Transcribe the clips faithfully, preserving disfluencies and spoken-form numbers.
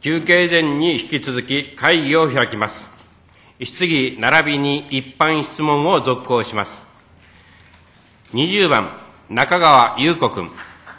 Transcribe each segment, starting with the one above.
休憩前に引き続き会議を開きます。質疑並びに一般質問を続行します。にじゅうばん、中川優子君。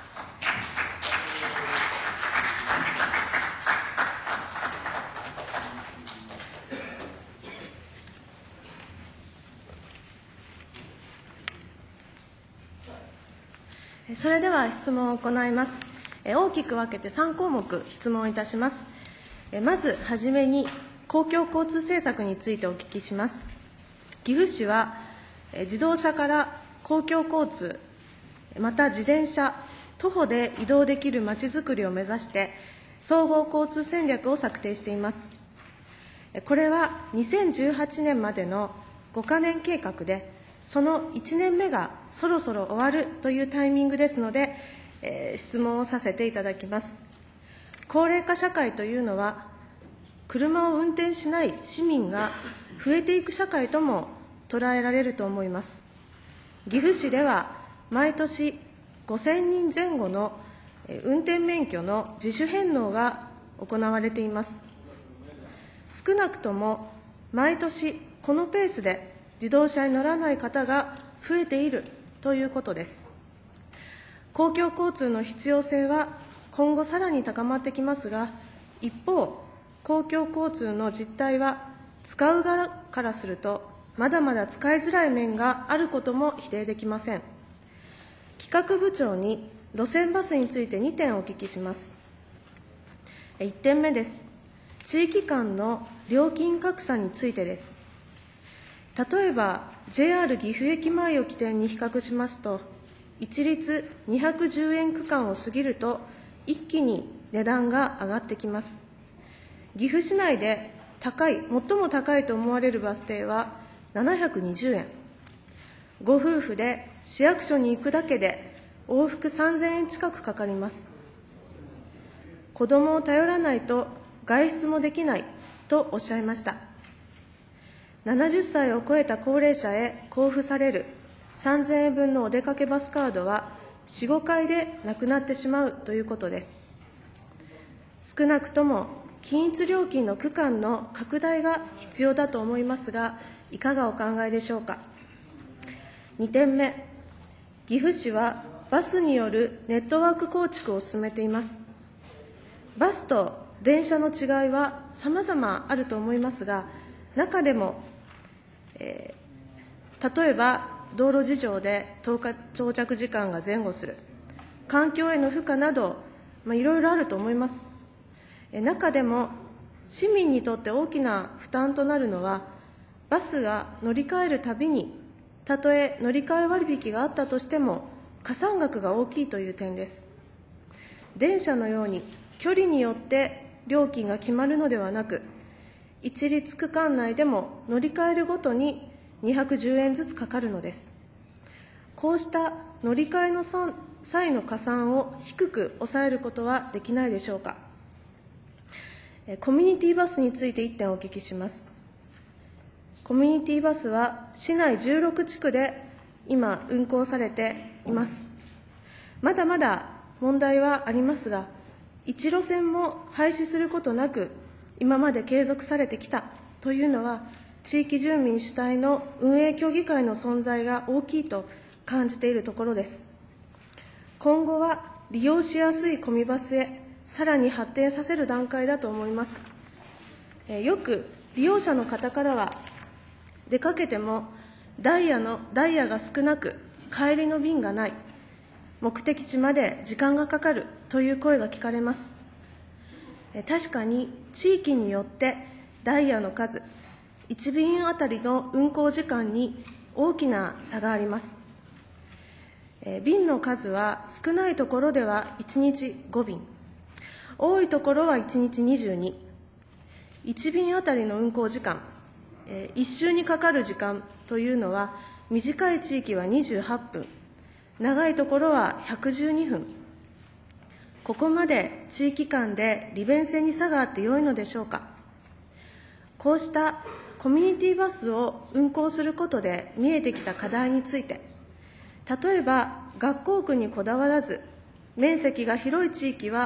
それでは質問を行います。大きく分けてさんこうもく質問いたします。まずはじめに公共交通政策についてお聞きします。岐阜市は自動車から公共交通、また自転車、徒歩で移動できるまちづくりを目指して総合交通戦略を策定しています。これはにせんじゅうはちねんまでのごかねん計画で、そのいちねんめがそろそろ終わるというタイミングですので、えー、質問をさせていただきます。高齢化社会というのは、車を運転しない市民が増えていく社会とも捉えられると思います。岐阜市では毎年ごせんにんぜん後の運転免許の自主返納が行われています。少なくとも毎年このペースで自動車に乗らない方が増えているということです。公共交通の必要性は今後さらに高まってきますが、一方、公共交通の実態は使う側からするとまだまだ使いづらい面があることも否定できません。企画部長に路線バスについてにてんお聞きします。いってんめです。地域間の料金格差についてです。例えば ジェイアール 岐阜駅前を起点に比較しますと、一律にひゃくじゅうえん区間を過ぎると一気に値段が上がってきます。岐阜市内で高い、最も高いと思われるバス停はななひゃくにじゅうえん。ご夫婦で市役所に行くだけで往復さんぜんえん近くかかります。子どもを頼らないと外出もできないとおっしゃいました。ななじゅっさいを超えた高齢者へ交付されるさんぜんえんぶんのお出かけバスカードはよん、ごかいでなくなってしまうということです。少なくとも均一料金の区間の拡大が必要だと思いますが、いかがお考えでしょうか。にてんめ、岐阜市はバスによるネットワーク構築を進めています。バスと電車の違いはさまざまあると思いますが、中でも、えー、例えば道路事情で到着時間が前後する、環境への負荷など、まあ、いろいろあると思います。え中でも市民にとって大きな負担となるのは、バスが乗り換えるたびに、たとえ乗り換え割引があったとしても加算額が大きいという点です。電車のように距離によって料金が決まるのではなく、一律区間内でも乗り換えるごとににひゃくじゅうえんずつかかるのです。こうした乗り換えの際の加算を低く抑えることはできないでしょうか。コミュニティバスについていってんお聞きします。コミュニティバスは市内じゅうろくちくで今運行されています。まだまだ問題はありますが、一路線も廃止することなく今まで継続されてきたというのは、地域住民主体の運営協議会の存在が大きいと感じているところです。今後は利用しやすいコミバスへさらに発展させる段階だと思います。えよく利用者の方からは、出かけてもダイヤのダイヤが少なく帰りの便がない、目的地まで時間がかかるという声が聞かれます。確かに地域によってダイヤの数、いちびんあたりの運行時間に大きな差があります。便の数は少ないところではいちにちごびん、多いところはいちにちにじゅうに、いちびんあたりの運行時間、いっ周にかかる時間というのは、短い地域はにじゅうはっぷん、長いところはひゃくじゅうにふん。ここまで地域間で利便性に差があってよいのでしょうか。こうしたコミュニティバスを運行することで見えてきた課題について、例えば学校区にこだわらず、面積が広い地域は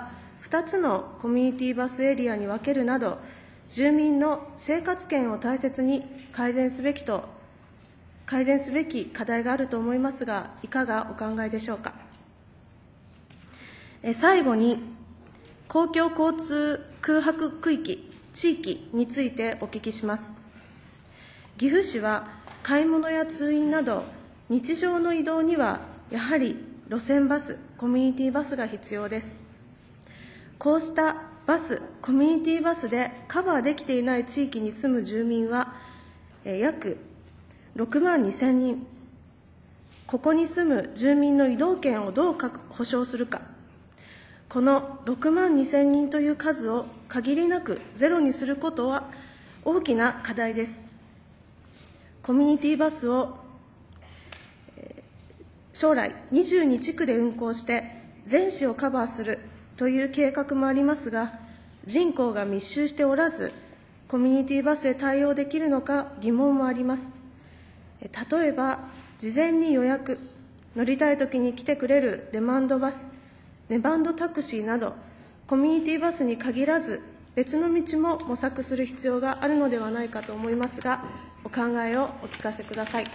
ふたつのコミュニティバスエリアに分けるなど、住民の生活圏を大切に改善すべきと、改善すべき課題があると思いますが、いかがお考えでしょうか。え最後に、公共交通空白区域、地域についてお聞きします。岐阜市は買い物や通院など、日常の移動にはやはり路線バス、コミュニティバスが必要です。こうしたバス、コミュニティバスでカバーできていない地域に住む住民は、え約ろくまんにせんにん。ここに住む住民の移動権をどう保障するか。このろくまんにせんにんという数を限りなくゼロにすることは大きな課題です。コミュニティバスを将来にじゅうにちくで運行して全市をカバーするという計画もありますが、人口が密集しておらず、コミュニティバスへ対応できるのか疑問もあります。例えば、事前に予約、乗りたいときに来てくれるデマンドバス、ネバンドタクシーなど、コミュニティバスに限らず、別の道も模索する必要があるのではないかと思いますが、お考えをお聞かせください。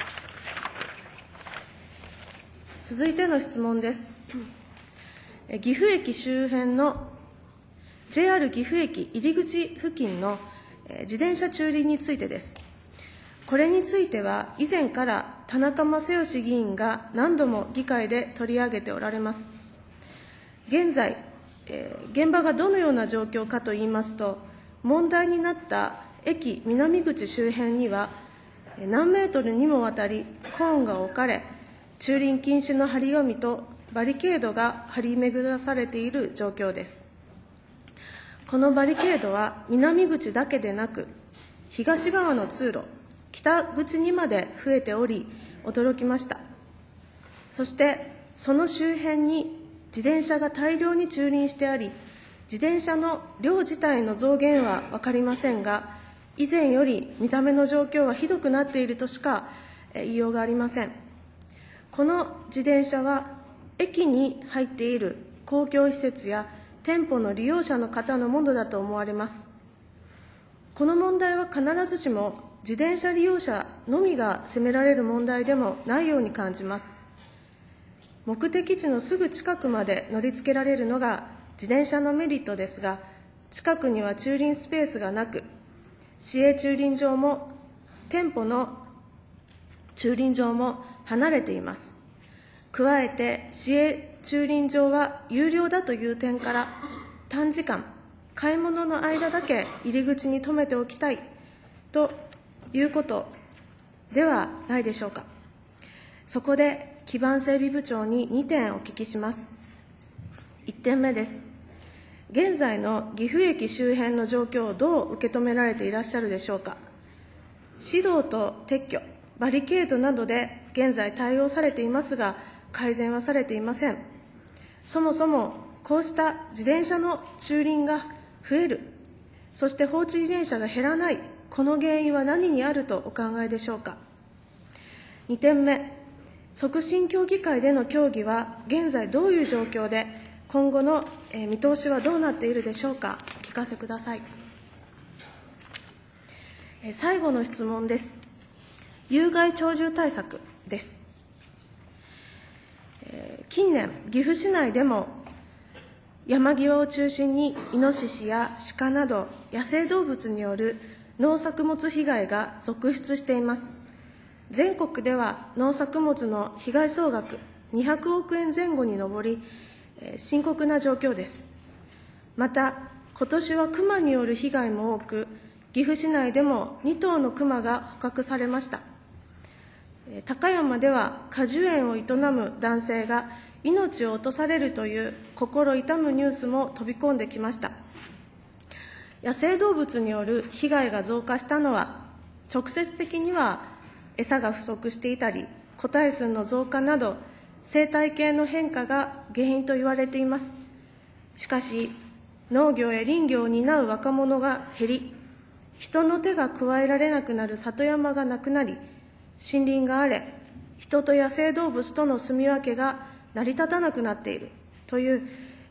続いての質問です。岐阜駅周辺の ジェイアール 岐阜駅入り口付近の自転車駐輪についてです。これについては以前から田中正義議員が何度も議会で取り上げておられます。現在、えー、現場がどのような状況かといいますと、問題になった駅南口周辺には何メートルにもわたりコーンが置かれ、駐輪禁止の張り紙とバリケードが張り巡らされている状況です。このバリケードは南口だけでなく、東側の通路、北口にまで増えており、驚きました。そして、その周辺に自転車が大量に駐輪してあり、自転車の量自体の増減は分かりませんが、以前より見た目の状況はひどくなっているとしか言いようがありません。この自転車は駅に入っている公共施設や店舗の利用者の方のものだと思われます。この問題は必ずしも自転車利用者のみが責められる問題でもないように感じます。目的地のすぐ近くまで乗り付けられるのが自転車のメリットですが、近くには駐輪スペースがなく、市営駐輪場も店舗の駐輪場も離れています。加えて市営駐輪場は有料だという点から、短時間買い物の間だけ入り口に止めておきたいということではないでしょうか。そこで基盤整備部長ににてんお聞きします。いってんめです。現在の岐阜駅周辺の状況をどう受け止められていらっしゃるでしょうか。指導と撤去、バリケードなどで現在対応されていますが、改善はされていません。そもそもこうした自転車の駐輪が増える、そして放置自転車が減らない、この原因は何にあるとお考えでしょうか。にてんめ、促進協議会での協議は現在どういう状況で、今後の見通しはどうなっているでしょうか。お聞かせください。最後の質問です。有害鳥獣対策です。近年、岐阜市内でも山際を中心にイノシシや鹿など野生動物による農作物被害が続出しています。全国では農作物の被害総額にひゃくおくえんぜん後に上り、深刻な状況です。また、今年はクマによる被害も多く、岐阜市内でもにとうのクマが捕獲されました。高山では果樹園を営む男性が命を落とされるという心痛むニュースも飛び込んできました。野生動物による被害が増加したのは、直接的には餌が不足していたり、個体数の増加など、生態系の変化が原因と言われています。しかし、農業や林業を担う若者が減り、人の手が加えられなくなる里山がなくなり、森林が荒れ、人と野生動物との住み分けが成り立たなくなっているという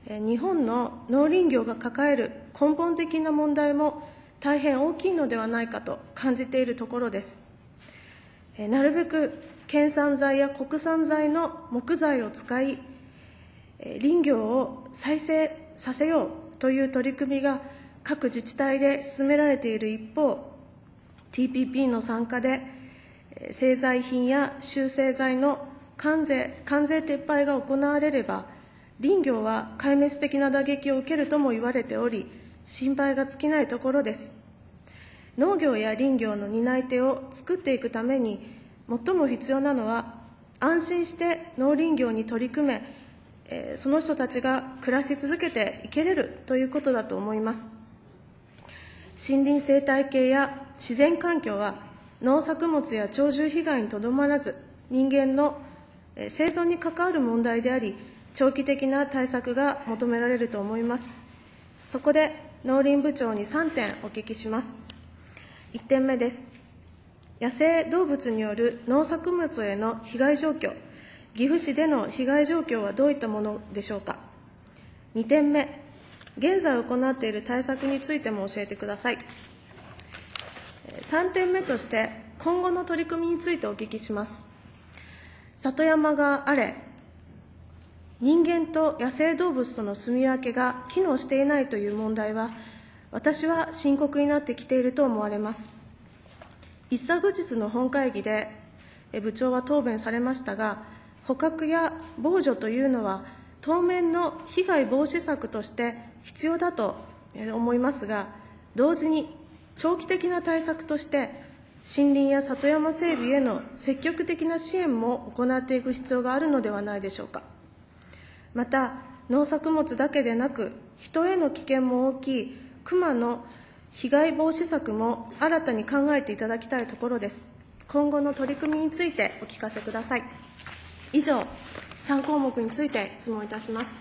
日本の農林業が抱える根本的な問題も大変大きいのではないかと感じているところです。なるべく県産材や国産材の木材を使い、林業を再生させようという取り組みが各自治体で進められている一方、ティーピーピー の参加で製材品や集成材の関税、関税撤廃が行われれば、林業は壊滅的な打撃を受けるとも言われており、心配が尽きないところです。農業や林業の担い手を作っていくために、最も必要なのは、安心して農林業に取り組め、えー、その人たちが暮らし続けていけれるということだと思います。森林生態系や自然環境は、農作物や鳥獣被害にとどまらず、人間の生存に関わる問題であり、長期的な対策が求められると思います。そこで農林部長にさんてんお聞きします。いってんめです。野生動物による農作物への被害状況、岐阜市での被害状況はどういったものでしょうか。にてんめ、現在行っている対策についても教えてください。さんてんめとして、今後の取り組みについてお聞きします。里山があれ、人間と野生動物との住み分けが機能していないという問題は、私は深刻になってきていると思われます。一昨日の本会議で部長は答弁されましたが、捕獲や防除というのは当面の被害防止策として必要だと思いますが、同時に長期的な対策として森林や里山整備への積極的な支援も行っていく必要があるのではないでしょうか。また、農作物だけでなく、人への危険も大きい熊の被害防止策も新たに考えていただきたいところです。今後の取り組みについてお聞かせください。以上、さんこうもくについて質問いたします。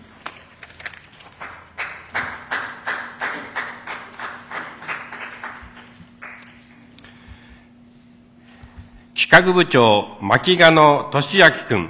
企画部長、牧賀野俊明君。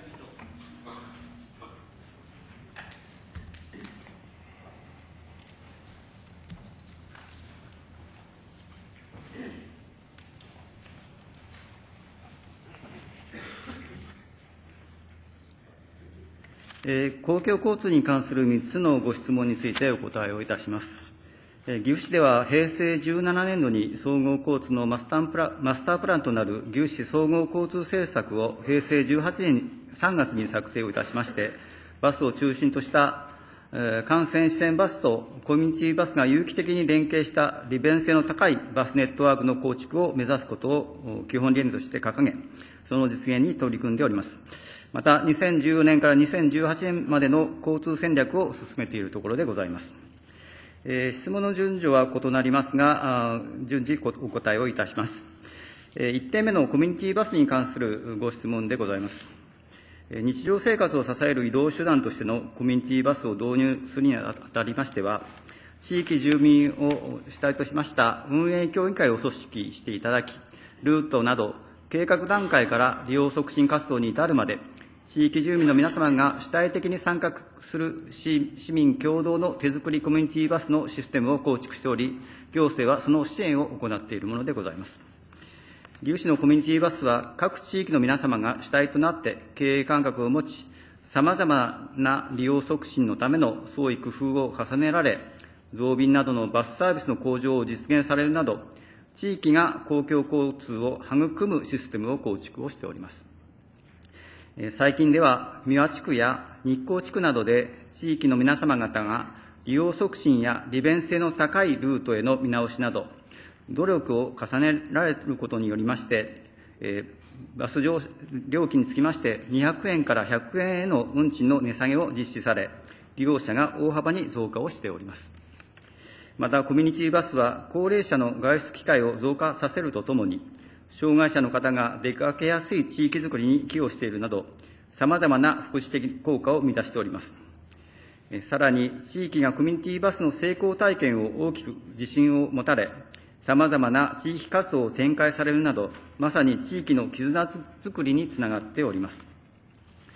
えー、公共交通に関するみっつのご質問についてお答えをいたします。えー、岐阜市では平成じゅうななねんどに総合交通のマスタープラン、マスタープランとなる岐阜市総合交通政策を平成じゅうはちねんさんがつに策定をいたしまして、バスを中心とした、えー、感染支援バスとコミュニティバスが有機的に連携した利便性の高いバスネットワークの構築を目指すことを基本理念として掲げ、その実現に取り組んでおります。また、にせんじゅうよねんからにせんじゅうはちねんまでの交通戦略を進めているところでございます。えー、質問の順序は異なりますが、順次お答えをいたします。えー、いってんめのコミュニティバスに関するご質問でございます。えー、日常生活を支える移動手段としてのコミュニティバスを導入するにあたりましては、地域住民を主体としました運営協議会を組織していただき、ルートなど計画段階から利用促進活動に至るまで、地域住民の皆様が主体的に参画する市民共同の手作りコミュニティバスのシステムを構築しており、行政はその支援を行っているものでございます。岐阜市のコミュニティバスは、各地域の皆様が主体となって経営感覚を持ち、さまざまな利用促進のための創意工夫を重ねられ、増便などのバスサービスの向上を実現されるなど、地域が公共交通を育むシステムを構築をしております。最近では、三輪地区や日光地区などで地域の皆様方が利用促進や利便性の高いルートへの見直しなど、努力を重ねられることによりまして、えー、バス料金につきましてにひゃくえんからひゃくえんへの運賃の値下げを実施され、利用者が大幅に増加をしております。また、コミュニティバスは高齢者の外出機会を増加させるとともに、障害者の方が出かけやすい地域づくりに寄与しているなど、さまざまな福祉的効果を生み出しております。さらに、地域がコミュニティバスの成功体験を大きく自信を持たれ、さまざまな地域活動を展開されるなど、まさに地域の絆づくりにつながっております。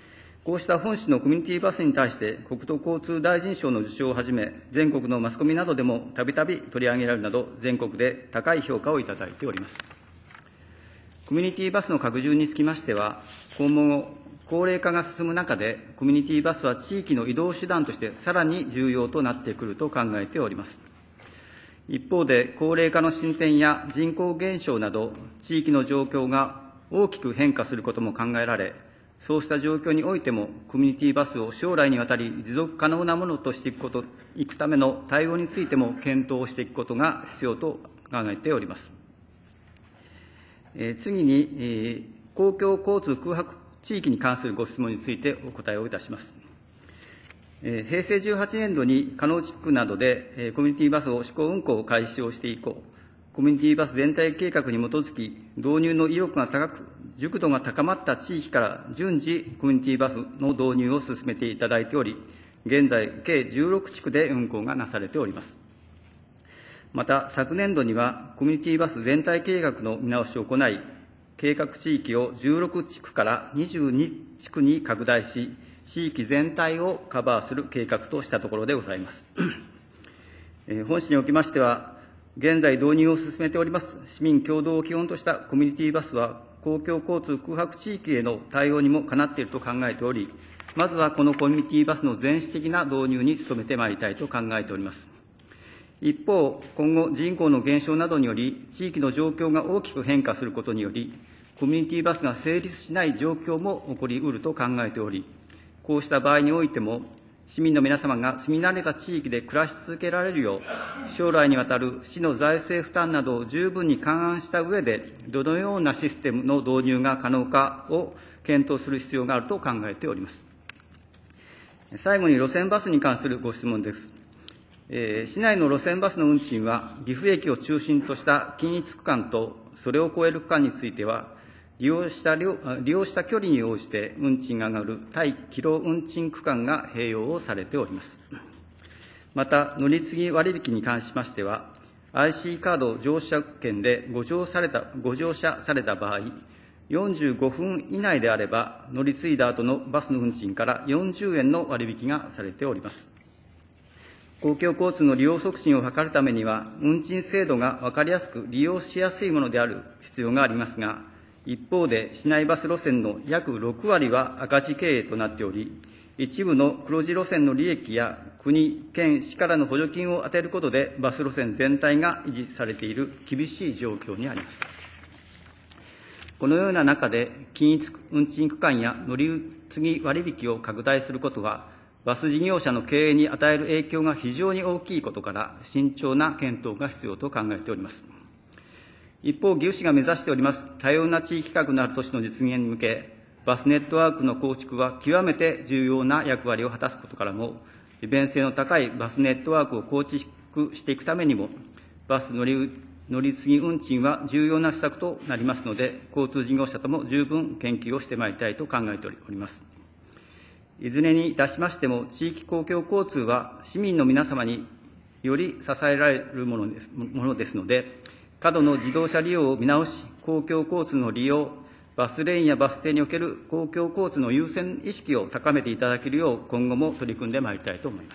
こうした本市のコミュニティバスに対して、国土交通大臣賞の受賞をはじめ、全国のマスコミなどでもたびたび取り上げられるなど、全国で高い評価をいただいております。コミュニティバスの拡充につきましては、今後、高齢化が進む中で、コミュニティバスは地域の移動手段としてさらに重要となってくると考えております。一方で、高齢化の進展や人口減少など、地域の状況が大きく変化することも考えられ、そうした状況においても、コミュニティバスを将来にわたり持続可能なものとしていくこと、いくための対応についても検討していくことが必要と考えております。えー、次に、えー、公共交通空白地域に関するご質問についてお答えをいたします。えー、平成じゅうはちねんどに加納地区などで、えー、コミュニティバスを試行運行を開始をして以降、コミュニティバス全体計画に基づき、導入の意欲が高く、熟度が高まった地域から順次、コミュニティバスの導入を進めていただいており、現在、計じゅうろくちくで運行がなされております。また、昨年度には、コミュニティバス全体計画の見直しを行い、計画地域をじゅうろくちくからにじゅうにちくに拡大し、地域全体をカバーする計画としたところでございます。本市におきましては、現在導入を進めております市民共同を基本としたコミュニティバスは、公共交通空白地域への対応にもかなっていると考えており、まずはこのコミュニティバスの全市的な導入に努めてまいりたいと考えております。一方、今後人口の減少などにより、地域の状況が大きく変化することにより、コミュニティバスが成立しない状況も起こりうると考えており、こうした場合においても、市民の皆様が住み慣れた地域で暮らし続けられるよう、将来にわたる市の財政負担などを十分に勘案した上で、どのようなシステムの導入が可能かを検討する必要があると考えております。最後に路線バスに関するご質問です。えー、市内の路線バスの運賃は、岐阜駅を中心とした均一区間と、それを超える区間については、利用した利用した距離に応じて運賃が上がる対キロ運賃区間が併用をされております。また、乗り継ぎ割引に関しましては、アイシー カード乗車券でご乗されたご乗車された場合、よんじゅうごふん以内であれば、乗り継いだ後のバスの運賃からよんじゅうえんの割引がされております。公共交通の利用促進を図るためには、運賃制度が分かりやすく利用しやすいものである必要がありますが、一方で、市内バス路線の約ろくわりは赤字経営となっており、一部の黒字路線の利益や国、県、市からの補助金を充てることで、バス路線全体が維持されている厳しい状況にあります。このような中で、均一運賃区間や乗り継ぎ割引を拡大することは、バス事業者の経営に与える影響が非常に大きいことから、慎重な検討が必要と考えております。一方、岐阜市が目指しております多様な地域格のある都市の実現に向け、バスネットワークの構築は極めて重要な役割を果たすことからも、利便性の高いバスネットワークを構築していくためにも、バス乗り乗り継ぎ運賃は重要な施策となりますので、交通事業者とも十分研究をしてまいりたいと考えております。いずれにいたしましても、地域公共交通は市民の皆様により支えられるものです、ものですので、過度の自動車利用を見直し、公共交通の利用、バスレーンやバス停における公共交通の優先意識を高めていただけるよう、今後も取り組んでまいりたいと思います。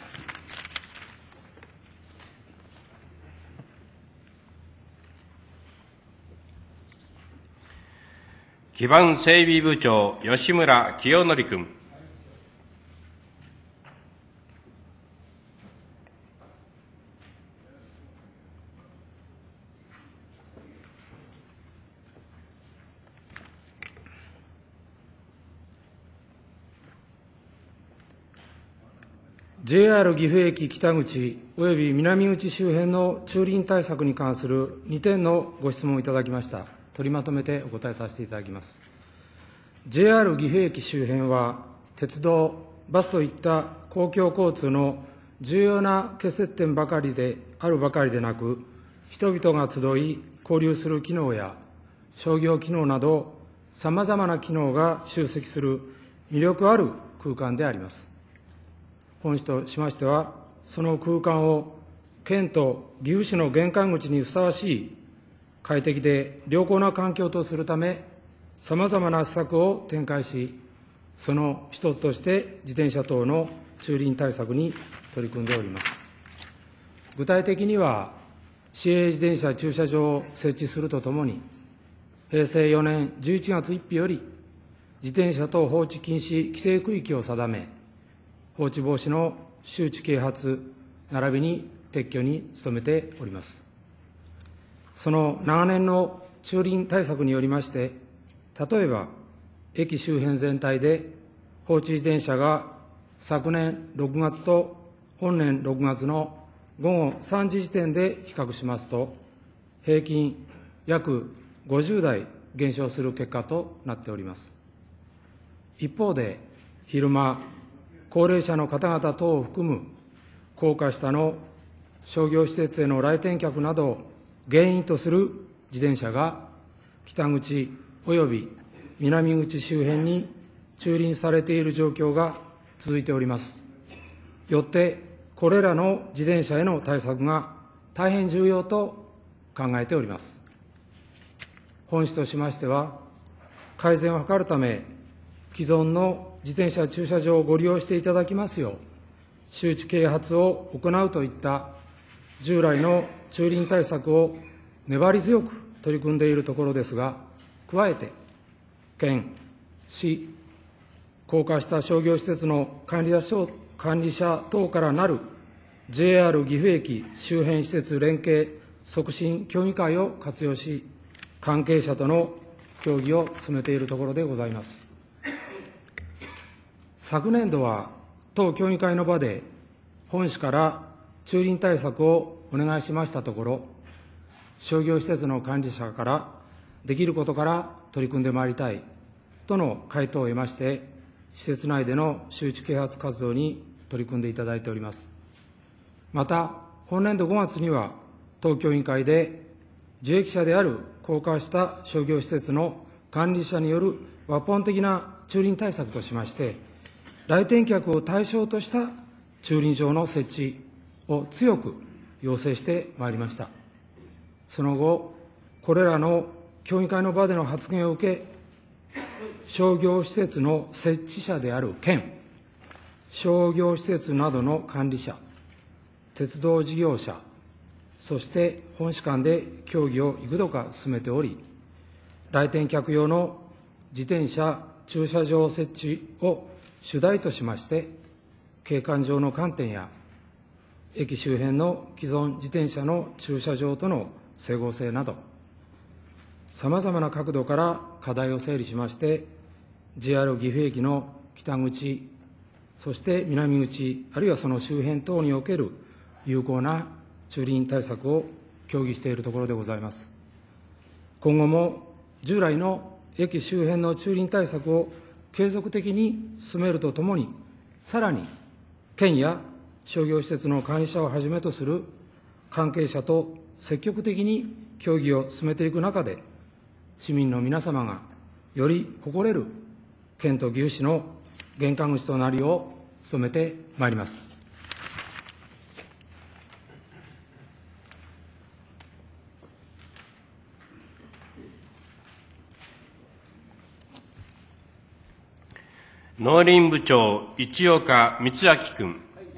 基盤整備部長、吉村清則君。 ジェイアール 岐阜駅北口および南口周辺の駐輪対策に関するにてんのご質問をいただきました。取りまとめてお答えさせていただきます。ジェイアール 岐阜駅周辺は、鉄道、バスといった公共交通の重要な結節点ばかりであるばかりでなく、人々が集い、交流する機能や商業機能など、さまざまな機能が集積する魅力ある空間であります。本市としましては、その空間を県と岐阜市の玄関口にふさわしい快適で良好な環境とするため、さまざまな施策を展開し、 その一つとして自転車等の駐輪対策に取り組んでおります。具体的には、市営自転車駐車場を設置するとともに、へいせいよねんじゅういちがつついたちより、自転車等放置禁止規制区域を定め、放置防止の周知啓発並びに撤去に努めております。その長年の駐輪対策によりまして、例えば駅周辺全体で放置自転車が昨年ろくがつと本年ろくがつのごごさんじ時点で比較しますと、平均約ごじゅうだい減少する結果となっております。一方で、昼間、高齢者の方々等を含む高架下の商業施設への来店客などを原因とする自転車が北口及び南口周辺に駐輪されている状況が続いております。よって、これらの自転車への対策が大変重要と考えております。本市としましては、改善を図るため、既存の自転車駐車場をご利用していただきますよう、周知啓発を行うといった従来の駐輪対策を粘り強く取り組んでいるところですが、加えて、県、市、高架下商業施設の管理者管理者等からなる ジェイアール 岐阜駅周辺施設連携促進協議会を活用し、関係者との協議を進めているところでございます。昨年度は当協議会の場で本市から駐輪対策をお願いしましたところ、商業施設の管理者からできることから取り組んでまいりたいとの回答を得まして、施設内での周知啓発活動に取り組んでいただいております。また、本年度ごがつには、当協議会で、受益者である高架下商業施設の管理者による抜本的な駐輪対策としまして、来店客を対象とした駐輪場の設置を強く要請してまいりました。その後、これらの協議会の場での発言を受け、商業施設の設置者である県、商業施設などの管理者、鉄道事業者、そして本市間で協議を幾度か進めており、来店客用の自転車駐車場設置を主題としまして、景観上の観点や、駅周辺の既存自転車の駐車場との整合性など、さまざまな角度から課題を整理しまして、ジェイアール 岐阜駅の北口、そして南口、あるいはその周辺等における有効な駐輪対策を協議しているところでございます。今後も従来の駅周辺の駐輪対策を継続的に進めるとともに、さらに県や商業施設の管理者をはじめとする関係者と積極的に協議を進めていく中で、市民の皆様がより誇れる県と岐阜市の玄関口となりを努めてまいります。 農林部長、市岡光明君。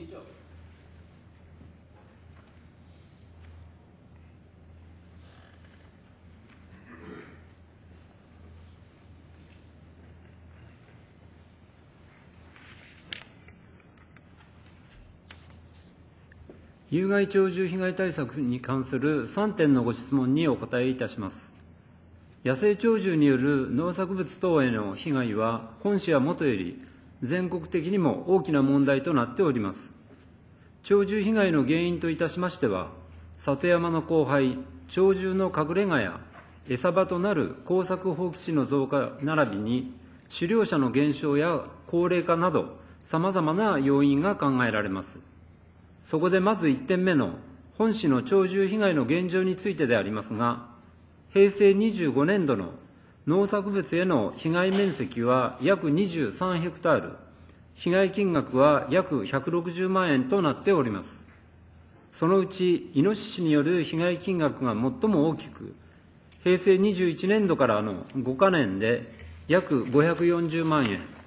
有害鳥獣被害対策に関するさんてんのご質問にお答えいたします。野生鳥獣による農作物等への被害は、本市はもとより全国的にも大きな問題となっております。鳥獣被害の原因といたしましては、里山の荒廃、鳥獣の隠れ家や餌場となる耕作放棄地の増加並びに、狩猟者の減少や高齢化など、さまざまな要因が考えられます。そこでまずいってんめの本市の鳥獣被害の現状についてでありますが、へいせいにじゅうごねんどの農作物への被害面積は約にじゅうさんヘクタール、被害金額は約ひゃくろくじゅうまんえんとなっております。そのうち、イノシシによる被害金額が最も大きく、へいせいにじゅういちねんどからのごかねんで約ごひゃくよんじゅうまんえん、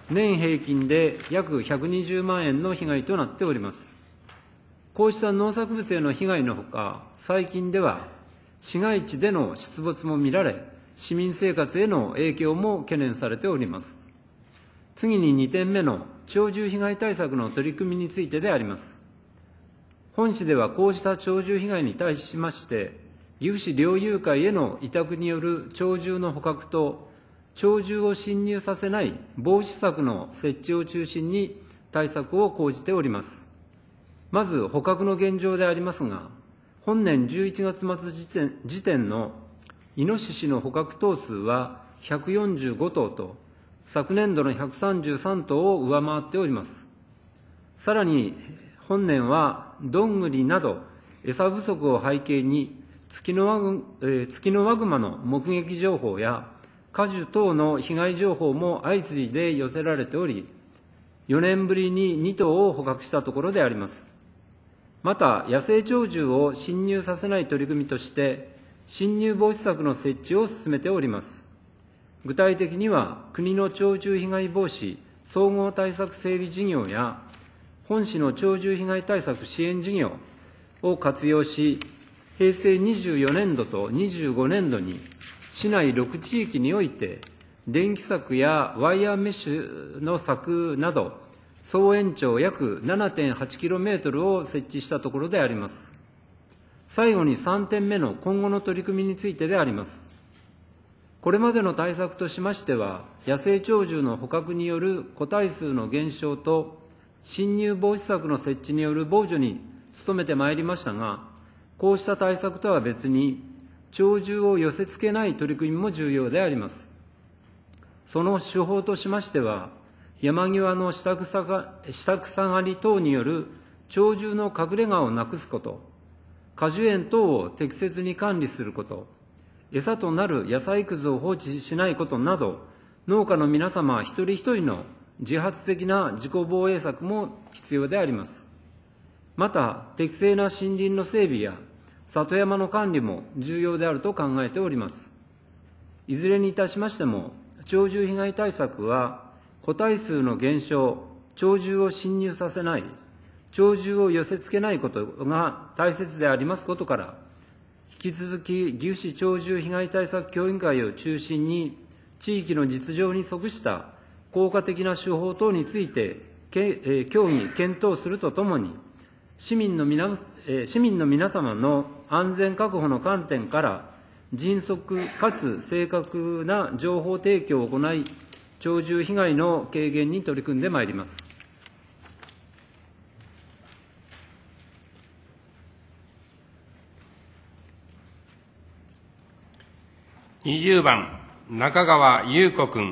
年平均で約ひゃくにじゅうまんえんの被害となっております。こうした農作物への被害のほか、最近では市街地での出没も見られ、市民生活への影響も懸念されております。次ににてんめの鳥獣被害対策の取り組みについてであります。本市ではこうした鳥獣被害に対しまして、岐阜市猟友会への委託による鳥獣の捕獲と、鳥獣を侵入させない防止策の設置を中心に対策を講じております。まず捕獲の現状でありますが、本年じゅういちがつ末時点時点のイノシシの捕獲頭数はひゃくよんじゅうごとうと、昨年度のひゃくさんじゅうさんとうを上回っております。さらに、本年はどんぐりなど餌不足を背景に、ツキノワグ、えー、ツキノワグマの目撃情報や果樹等の被害情報も相次いで寄せられており、よねんぶりににとうを捕獲したところであります。また、野生鳥獣を侵入させない取り組みとして、侵入防止策の設置を進めております。具体的には、国の鳥獣被害防止総合対策整備事業や、本市の鳥獣被害対策支援事業を活用し、へいせいにじゅうよねんどとにじゅうごねんどに、市内ろくちいきにおいて、電気柵やワイヤーメッシュの柵など、総延長約 ななてんはちキロメートル を設置したところであります。最後にさんてんめの今後の取り組みについてであります。これまでの対策としましては、野生鳥獣の捕獲による個体数の減少と、侵入防止策の設置による防除に努めてまいりましたが、こうした対策とは別に、鳥獣を寄せ付けない取り組みも重要であります。その手法としましては、山際の下草が、下草刈り等による鳥獣の隠れ家をなくすこと、果樹園等を適切に管理すること、餌となる野菜くずを放置しないことなど、農家の皆様一人一人の自発的な自己防衛策も必要であります。また、適正な森林の整備や里山の管理も重要であると考えております。いずれにいたしましても、鳥獣被害対策は、個体数の減少、鳥獣を侵入させない、鳥獣を寄せ付けないことが大切でありますことから、引き続き岐阜市鳥獣被害対策協議会を中心に、地域の実情に即した効果的な手法等について、協議、検討するとともに、市民の皆、市民の皆様の安全確保の観点から、迅速かつ正確な情報提供を行い、鳥獣被害の軽減に取り組んでまいります。 にじゅうばん、中川優子君。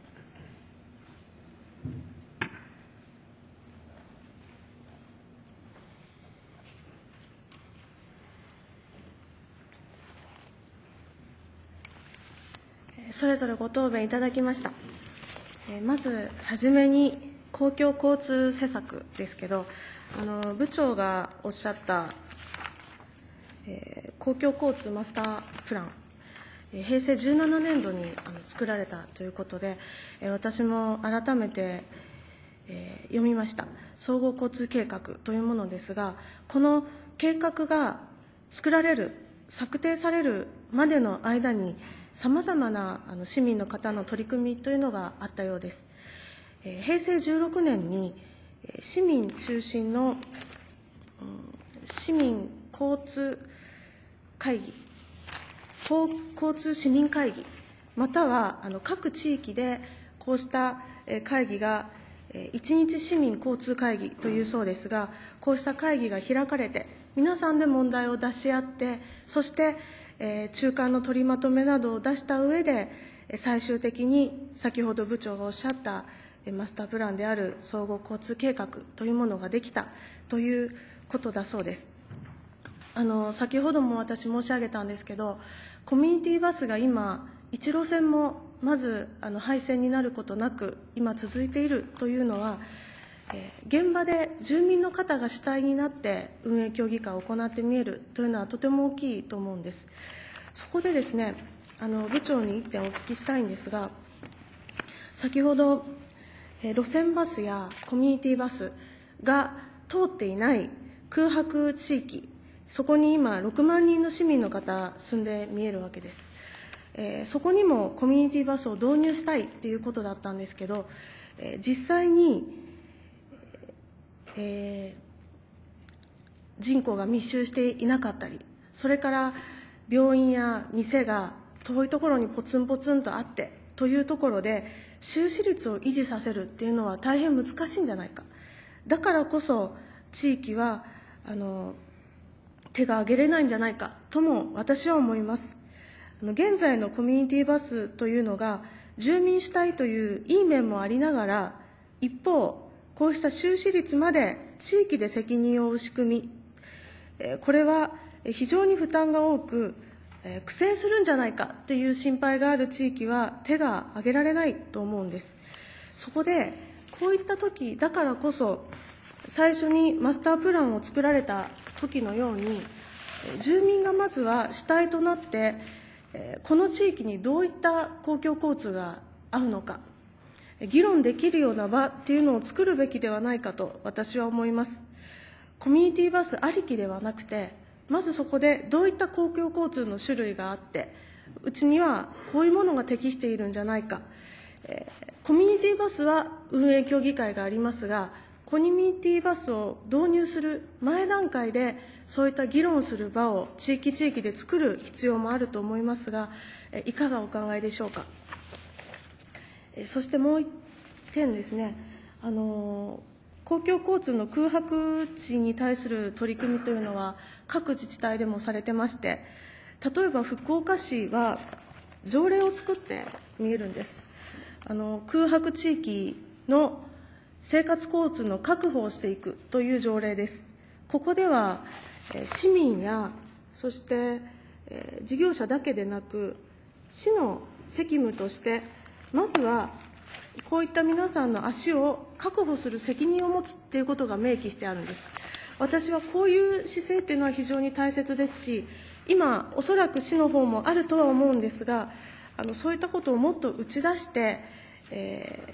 それぞれご答弁いただきました。まずはじめに公共交通施策ですけど、あの部長がおっしゃった、えー、公共交通マスタープラン、えー、へいせいじゅうななねんどにあの作られたということで、えー、私も改めて、えー、読みました。総合交通計画というものですが、この計画が作られる、策定されるまでの間に、さまざまなあの市民の方の取り組みというのがあったようです。えー、へいせいじゅうろくねんに、えー、市民中心の、うん、市民交通会議、交通市民会議、またはあの各地域でこうした会議が、一日市民交通会議というそうですが、こうした会議が開かれて、皆さんで問題を出し合って、そして、えー、中間の取りまとめなどを出した上で、最終的に先ほど部長がおっしゃったマスタープランである総合交通計画というものができたということだそうです。あの先ほども私申し上げたんですけど、コミュニティバスが今一路線もまずあの廃線になることなく今続いているというのは、えー、現場で住民の方が主体になって運営協議会を行って見えるというのはとても大きいと思うんです。そこでですね、あの部長に一点お聞きしたいんですが、先ほど、 えー路線バスやコミュニティバスが通っていない空白地域、そこに今ろくまんにんの市民の方住んで見えるわけです。えーそこにもコミュニティバスを導入したいっていうことだったんですけど、えー実際に、えー人口が密集していなかったり、それから病院や店が遠いところにポツンポツンとあってというところで、収支率を維持させるっていうのは大変難しいんじゃないか。だからこそ地域はあの手が挙げれないんじゃないかとも私は思います。あの現在のコミュニティバスというのが住民主体といういい面もありながら、一方こうした収支率まで地域で責任を負う仕組み、これは非常に負担が多く苦戦するんじゃないかという心配がある地域は手が挙げられないと思うんです。そこでこういった時だからこそ、最初にマスタープランを作られた時のように、住民がまずは主体となってこの地域にどういった公共交通が合うのか議論できるような場っていうのを作るべきではないかと私は思います。コミュニティバスありきではなくて、まずそこでどういった公共交通の種類があって、うちにはこういうものが適しているんじゃないか、えー、コミュニティバスは運営協議会がありますが、コミュニティバスを導入する前段階でそういった議論する場を地域地域で作る必要もあると思いますが、えー、いかがお考えでしょうか。えー、そしてもう一点ですね、あのー公共交通の空白地に対する取り組みというのは各自治体でもされてまして、例えば福岡市は条例を作って見えるんです。あの空白地域の生活交通の確保をしていくという条例です。ここでは市民やそして事業者だけでなく、市の責務としてまずはこういった皆さんの足を確保する責任を持つということが明記してあるんです。私はこういう姿勢というのは非常に大切ですし、今おそらく市の方もあるとは思うんですが、あのそういったことをもっと打ち出して、え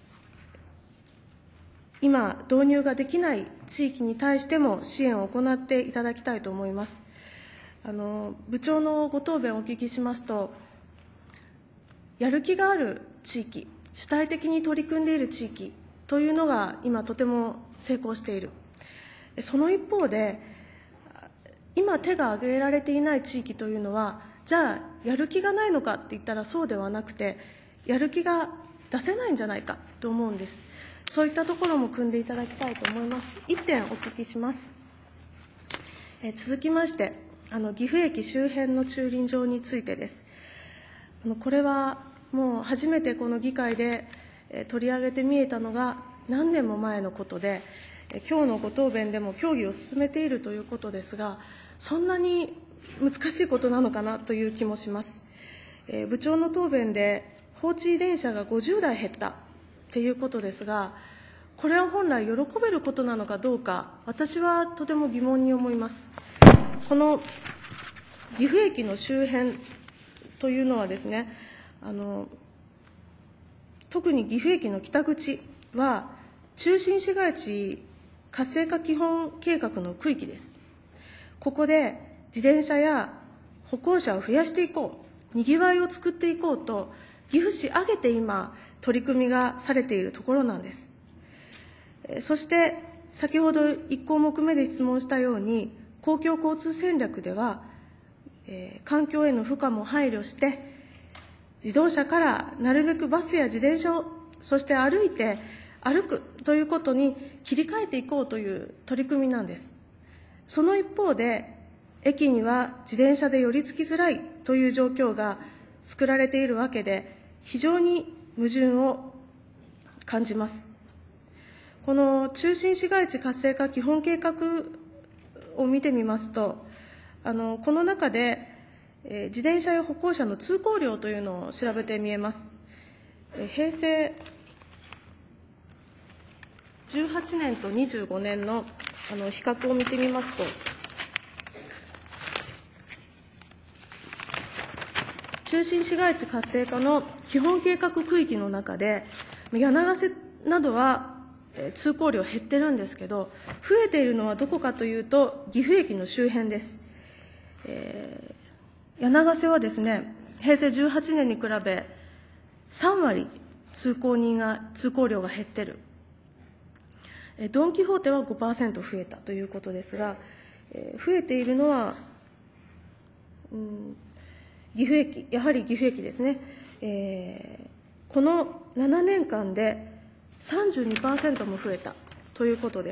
ー、今導入ができない地域に対しても支援を行っていただきたいと思います。あの部長のご答弁をお聞きしますと、やる気がある地域、主体的に取り組んでいる地域というのが今とても成功している。その一方で、今手が挙げられていない地域というのは、じゃあやる気がないのかって言ったらそうではなくて、やる気が出せないんじゃないかと思うんです。そういったところも組んでいただきたいと思います。一点お聞きします。え続きまして、あの岐阜駅周辺の駐輪場についてです。あのこれはもう初めてこの議会で取り上げて見えたのが何年も前のことで、今日のご答弁でも協議を進めているということですが、そんなに難しいことなのかなという気もします。部長の答弁で放置電車がごじゅうだい減ったということですが、これは本来喜べることなのかどうか、私はとても疑問に思います。この岐阜駅の周辺というのはですね、あの特に岐阜駅の北口は中心市街地活性化基本計画の区域です。ここで自転車や歩行者を増やしていこう、にぎわいを作っていこうと岐阜市挙げて今取り組みがされているところなんです。そして先ほどいち項目目で質問したように、公共交通戦略では、えー、環境への負荷も配慮して自動車からなるべくバスや自転車を、そして歩いて歩くということに切り替えていこうという取り組みなんです。その一方で、駅には自転車で寄り付きづらいという状況が作られているわけで、非常に矛盾を感じます。この中心市街地活性化基本計画を見てみますと、あのこの中でえー、自転車や歩行者の通行量というのを調べてみえます。えー、平成じゅうはちねんとにじゅうごねん の, あの比較を見てみますと、中心市街地活性化の基本計画区域の中で柳ヶ瀬などはえー通行量減ってるんですけど、増えているのはどこかというと、岐阜駅の周辺です。えー柳ヶ瀬はですね、平成じゅうはちねんに比べさんわり通行人が通行量が減ってる。えードン・キホーテは ごパーセント 増えたということですが、えー増えているのは、うん、岐阜駅、やはり岐阜駅ですね。えーこのななねんかんで さんじゅうにパーセント も増えたということです。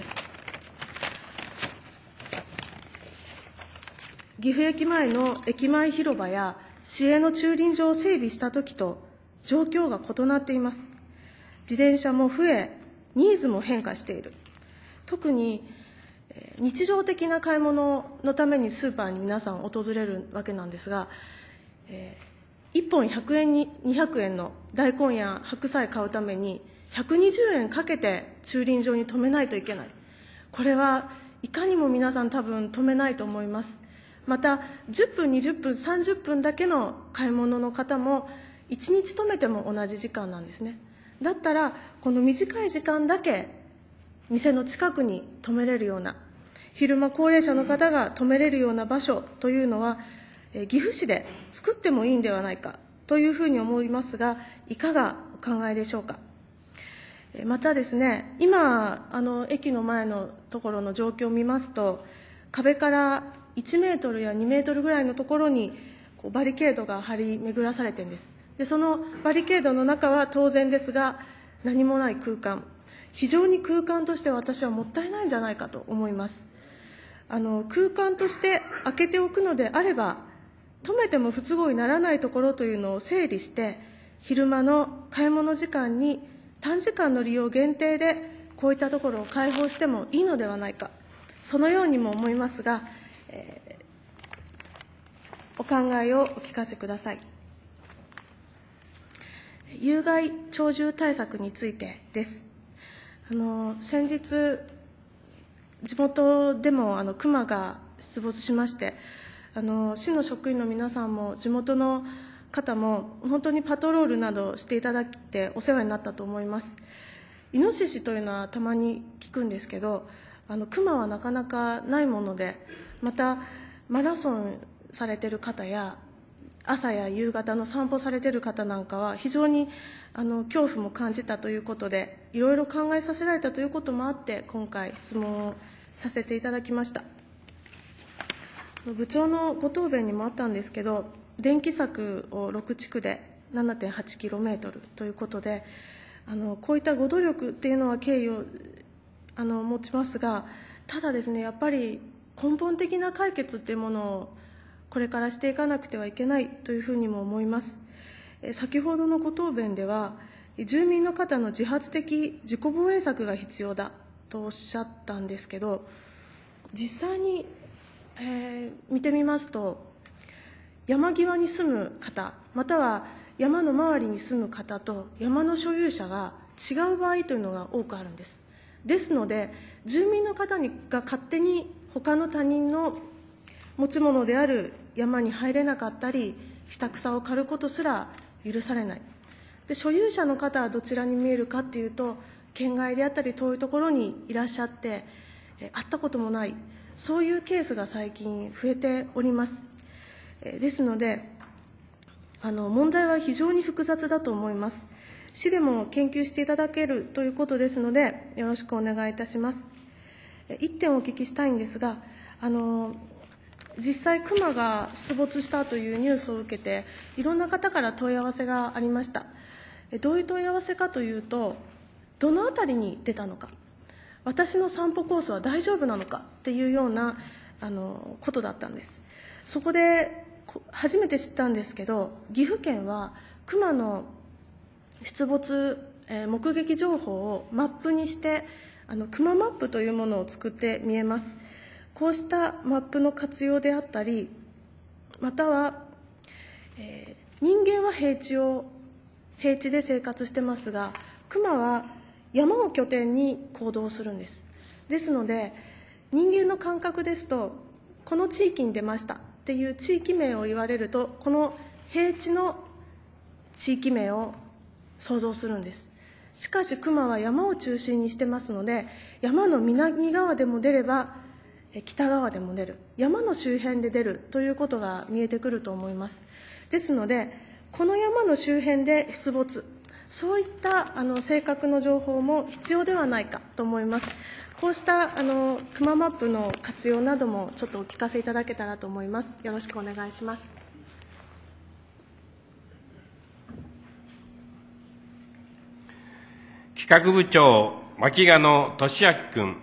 岐阜駅前の駅前広場や市営の駐輪場を整備したときと状況が異なっています。自転車も増え、ニーズも変化している。特にえー日常的な買い物のためにスーパーに皆さん訪れるわけなんですが、えーいっぽんひゃくえんににひゃくえんの大根や白菜買うためにひゃくにじゅうえんかけて駐輪場に止めないといけない。これはいかにも皆さん多分止めないと思います。またじゅっぷんにじゅっぷんさんじゅっぷんだけの買い物の方もいちにち止めても同じ時間なんですね。だったらこの短い時間だけ店の近くに止めれるような、昼間高齢者の方が止めれるような場所というのはえー岐阜市で作ってもいいんではないかというふうに思いますが、いかがお考えでしょうか。えーまたですね、今あの駅の前のところの状況を見ますと、壁からいちメートルやにメートルぐらいのところにこうバリケードが張り巡らされているんです。でそのバリケードの中は当然ですが何もない空間、非常に空間として私はもったいないんじゃないかと思います。あの空間として開けておくのであれば、止めても不都合にならないところというのを整理して、昼間の買い物時間に短時間の利用限定でこういったところを開放してもいいのではないか、そのようにも思いますが、えー、お考えをお聞かせください。有害鳥獣対策についてです。あの先日地元でもあの熊が出没しまして、あの市の職員の皆さんも地元の方も本当にパトロールなどしていただいてお世話になったと思います。イノシシというのはたまに聞くんですけど、あの熊はなかなかないもので、またマラソンされている方や朝や夕方の散歩されている方なんかは非常にあの恐怖も感じたということで、いろいろ考えさせられたということもあって今回質問をさせていただきました。部長のご答弁にもあったんですけど、電気柵をろくちくで ななてんはちキロメートル ということで、あのこういったご努力っていうのは敬意をあの持ちますが、ただですね、やっぱり根本的な解決っていうものをこれからしていかなくてはいけないというふうにも思います。え先ほどのご答弁では、住民の方の自発的自己防衛策が必要だとおっしゃったんですけど、実際にえー、見てみますと、山際に住む方、または山の周りに住む方と山の所有者が違う場合というのが多くあるんです。ですので、住民の方にが勝手に他の他人の持ち物である山に入れなかったり、下草を刈ることすら許されない。で、所有者の方はどちらに見えるかっていうと、県外であったり遠いところにいらっしゃって、え会ったこともない、そういうケースが最近増えております。ですので、あの問題は非常に複雑だと思います。市でも研究していただけるということですので、よろしくお願いいたします。一点お聞きしたいんですが、あの実際、熊が出没したというニュースを受けて、いろんな方から問い合わせがありました。どういう問い合わせかというと、どのあたりに出たのか、私の散歩コースは大丈夫なのかっていうようなあのことだったんです。そこで初めて知ったんですけど、岐阜県は熊の出没、えー、目撃情報をマップにしてあの熊マップというものを作って見えます。こうしたマップの活用であったり、または、えー、人間は平地を平地で生活してますが、熊は山を拠点に行動するんです。ですので、人間の感覚ですと、この地域に出ましたっていう地域名を言われると、この平地の地域名を想像するんです。 しかし熊は山を中心にしてますので、山の南側でも出れば北側でも出る、山の周辺で出るということが見えてくると思います。ですのでこの山の周辺で出没、そういったあの正確な情報も必要ではないかと思います。こうしたあのクママップの活用などもちょっとお聞かせいただけたらと思います。よろしくお願いします。 企画部長、牧賀野俊明君。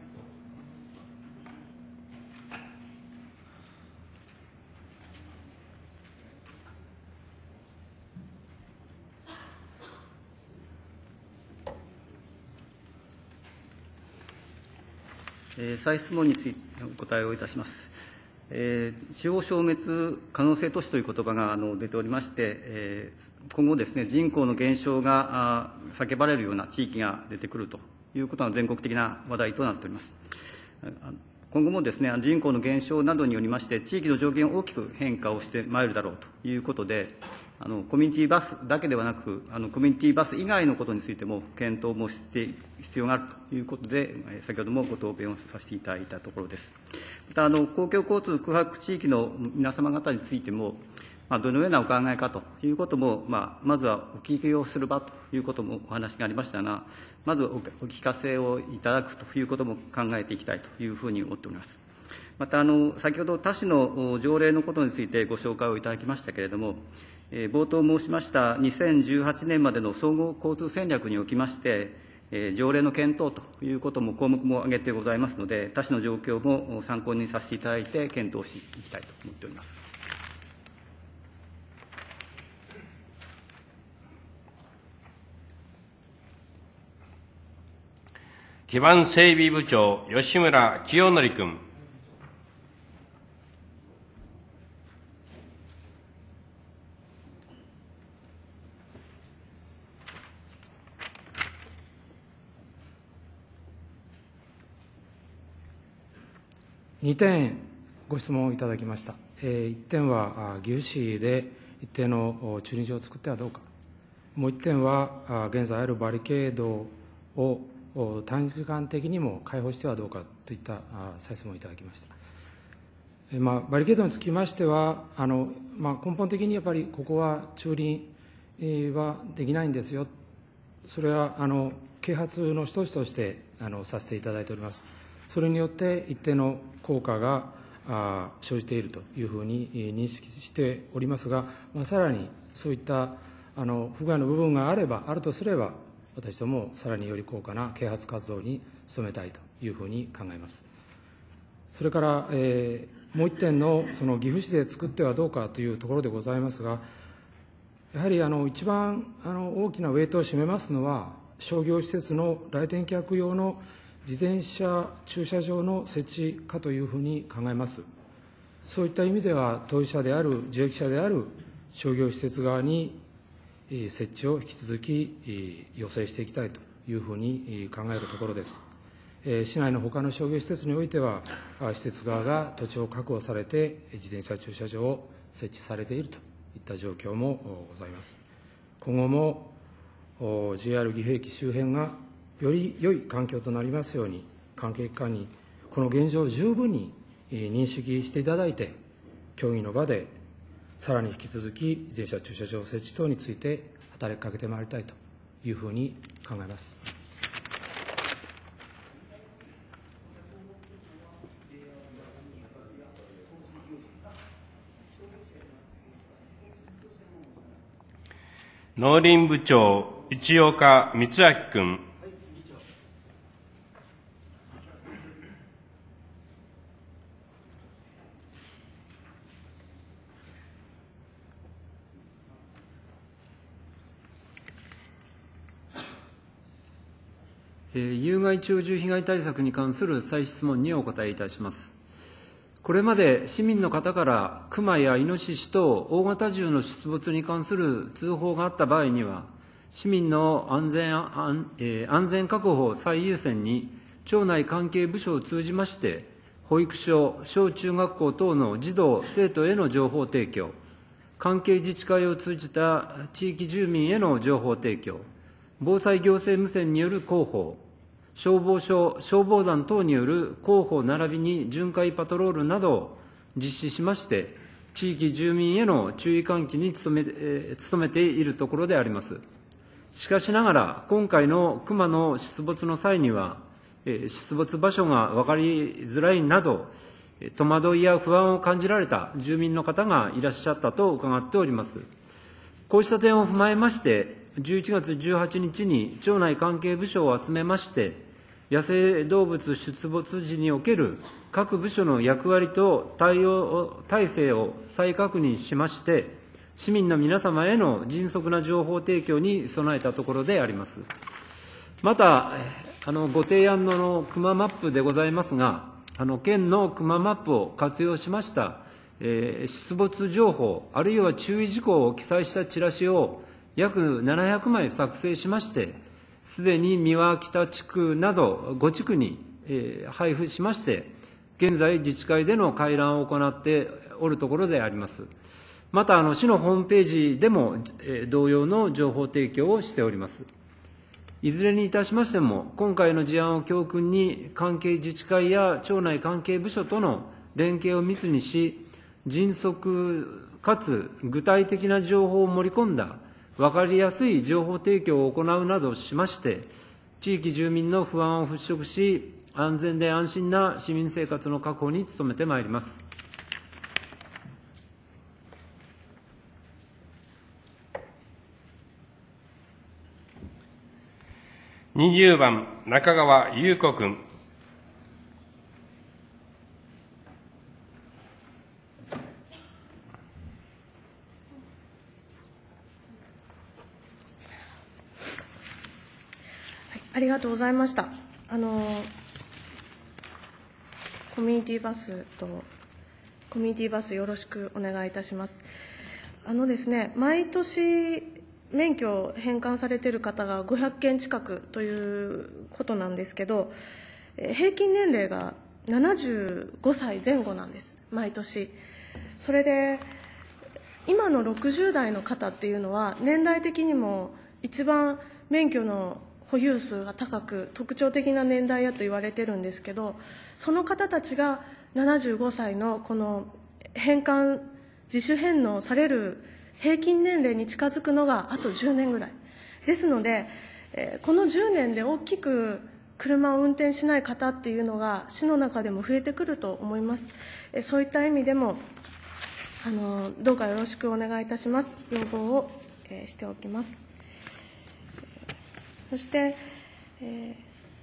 えー、再質問についてお答えをいたします。えー、地方消滅可能性都市という言葉があの出ておりまして、えー、今後ですね、人口の減少が叫ばれるような地域が出てくるということが全国的な話題となっております。今後もですね、人口の減少などによりまして、地域の条件を大きく変化をしてまいるだろうということで、あのコミュニティバスだけではなく、あのコミュニティバス以外のことについても検討もして必要があるということで、先ほどもご答弁をさせていただいたところです。またあの公共交通空白地域の皆様方についても、まあ、どのようなお考えかということも、まあ、まずはお聞きをする場ということもお話がありましたが、まず お, お聞かせをいただくということも考えていきたいというふうに思っております。またあの先ほど他市の条例のことについてご紹介をいただきましたけれども、えー、冒頭申しましたにせんじゅうはちねんまでの総合交通戦略におきまして、えー、条例の検討ということも項目も挙げてございますので、他市の状況も参考にさせていただいて検討していきたいと思っております。 基盤整備部長、吉村清則君。 にてんご質問をいただきました。えー、いってんは岐阜市で一定の駐輪場を作ってはどうか、もういってんは現在あるバリケードを短時間的にも開放してはどうかといった再質問をいただきました。えーまあ、バリケードにつきましては、あのまあ、根本的にやっぱりここは駐輪はできないんですよ、それはあの啓発の一つとしてあのさせていただいております。それによって一定の効果があ生じているというふうに認識しておりますが、まあ、さらにそういったあの不具合の部分があれば、あるとすれば、私どもさらにより高価な啓発活動に努めたいというふうに考えます。それから、えー、もう一点のその岐阜市で作ってはどうかというところでございますが、やはりあの一番あの大きなウェイトを占めますのは、商業施設の来店客用の自転車駐車場の設置かというふうに考えます。そういった意味では、当事者である、受益者である商業施設側に設置を引き続き要請していきたいというふうに考えるところです。市内の他の商業施設においては、施設側が土地を確保されて、自転車駐車場を設置されているといった状況もございます。今後も ジェイアール 岐阜駅周辺がより良い環境となりますように、関係機関にこの現状を十分に認識していただいて、協議の場でさらに引き続き自転車駐車場設置等について働きかけてまいりたいというふうに考えます。 農林部長、市岡光明君。 えー、有害鳥獣被害対策に関する再質問にお答えいたします。これまで市民の方からクマやイノシシ等大型獣の出没に関する通報があった場合には、市民の安全、安えー、安全確保を最優先に、町内関係部署を通じまして、保育所、小中学校等の児童・生徒への情報提供、関係自治会を通じた地域住民への情報提供、 防災行政無線による広報、消防署、消防団等による広報並びに巡回パトロールなどを実施しまして、地域住民への注意喚起に努め、えー、努めているところであります。しかしながら、今回の熊の出没の際には、えー、出没場所が分かりづらいなど、戸惑いや不安を感じられた住民の方がいらっしゃったと伺っております。こうした点を踏まえまして、じゅういちがつじゅうはちにちに町内関係部署を集めまして、野生動物出没時における各部署の役割と対応体制を再確認しまして、市民の皆様への迅速な情報提供に備えたところであります。また、あのご提案の熊マップでございますが、あの県の熊マップを活用しました、えー、出没情報、あるいは注意事項を記載したチラシを約ななひゃくまい作成しまして、すでに三輪北地区などご地区に、えー、配布しまして、現在自治会での回覧を行っておるところであります。また、あの市のホームページでも、えー、同様の情報提供をしております。いずれにいたしましても、今回の事案を教訓に、関係自治会や町内関係部署との連携を密にし、迅速かつ具体的な情報を盛り込んだ、分かりやすい情報提供を行うなどしまして、地域住民の不安を払拭し、安全で安心な市民生活の確保に努めてまいります。 にじゅうばん、中川優子君。 ありがとうございました。あのコミュニティバスとコミュニティバスよろしくお願いいたします。あのですね、毎年免許を返還されている方がごひゃくけん近くということなんですけど、平均年齢がななじゅうごさいぜん後なんです、毎年。それで今のろくじゅうだいの方っていうのは年代的にも一番免許の保有数が高く特徴的な年代やと言われてるんですけど、その方たちがななじゅうごさいのこの返還自主返納される平均年齢に近づくのがあとじゅうねんぐらいですので、えー、このじゅうねんで大きく車を運転しない方っていうのが市の中でも増えてくると思います。えー、そういった意味でもあのどうかよろしくお願いいたします。要望を、えー、しておきます。そして、え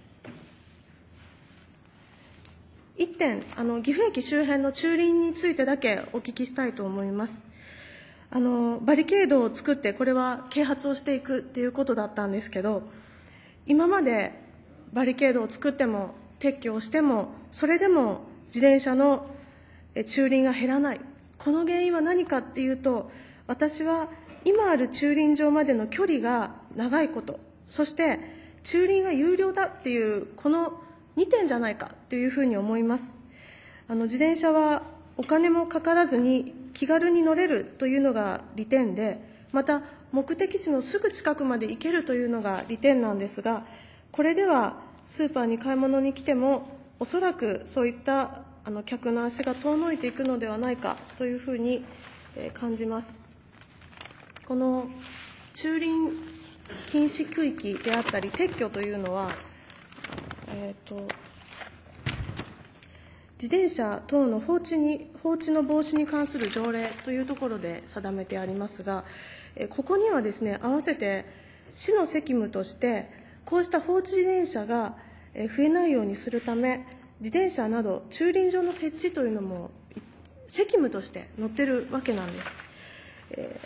ー、いってんあの岐阜駅周辺の駐輪についてだけお聞きしたいと思います。あのバリケードを作ってこれは啓発をしていくっていうことだったんですけど、今までバリケードを作っても撤去をしてもそれでも自転車の駐輪が減らない、この原因は何かっていうと、私は今ある駐輪場までの距離が長いこと、そして駐輪が有料だっていうこのにてんじゃないかというふうに思います。あの自転車はお金もかからずに気軽に乗れるというのが利点で、また目的地のすぐ近くまで行けるというのが利点なんですが、これではスーパーに買い物に来てもおそらくそういったあの客の足が遠のいていくのではないかというふうに感じます。この駐輪禁止区域であったり撤去というのは、えーと自転車等の放置に放置の防止に関する条例というところで定めてありますが、ここにはですね、合わせて市の責務としてこうした放置自転車が増えないようにするため、自転車など駐輪場の設置というのも責務として載ってるわけなんです。え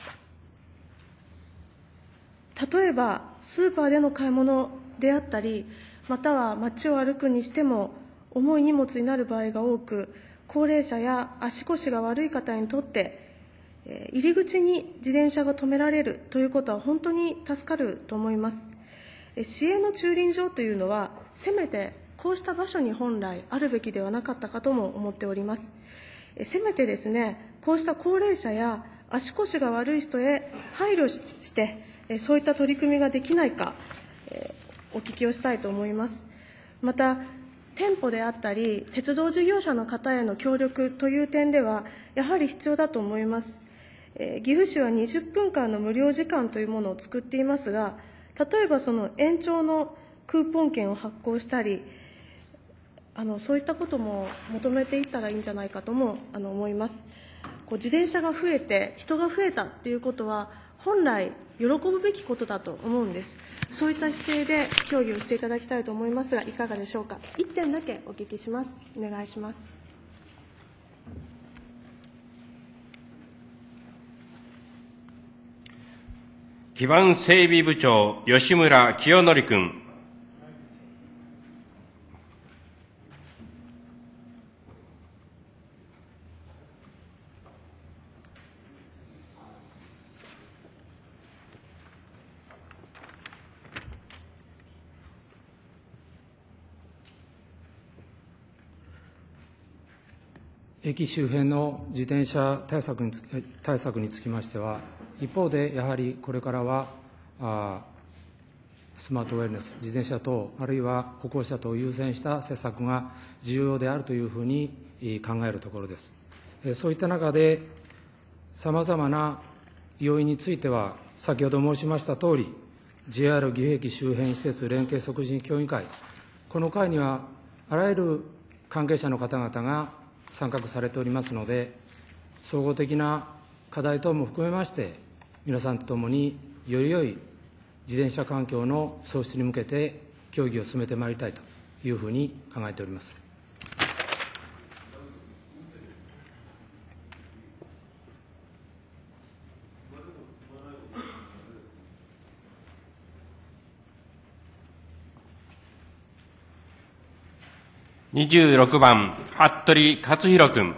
ー、例えばスーパーでの買い物であったり、または街を歩くにしても重い荷物になる場合が多く、高齢者や足腰が悪い方にとって入り口に自転車が止められるということは本当に助かると思います。市営の駐輪場というのはせめてこうした場所に本来あるべきではなかったかとも思っております。せめてですね、こうした高齢者や足腰が悪い人へ配慮してそういった取り組みができないか、お聞きをしたいと思います。また、店舗であったり、鉄道事業者の方への協力という点では、やはり必要だと思います。岐阜市はにじゅっぷんかんの無料時間というものを作っていますが、例えばその延長のクーポン券を発行したり、あのそういったことも求めていったらいいんじゃないかともあの思います。こう自転車が増えて、人が増えたということは、本来、喜ぶべきことだと思うんです。そういった姿勢で協議をしていただきたいと思いますが、いかがでしょうか。いってんだけお聞きします。お願いします。 基盤整備部長、吉村清則君。 駅周辺の自転車対策につ対策につきましては、一方でやはりこれからはあスマートウェルネス、自転車等、あるいは歩行者等を優先した施策が重要であるというふうに考えるところです。そういった中で、さまざまな要因については、先ほど申しましたとおり、ジェイアール 岐阜駅周辺施設連携促進協議会、この会にはあらゆる関係者の方々が参画されておりますので、総合的な課題等も含めまして、皆さんと共により良い自転車環境の創出に向けて協議を進めてまいりたいというふうに考えております。 にじゅうろくばん、服部克弘君。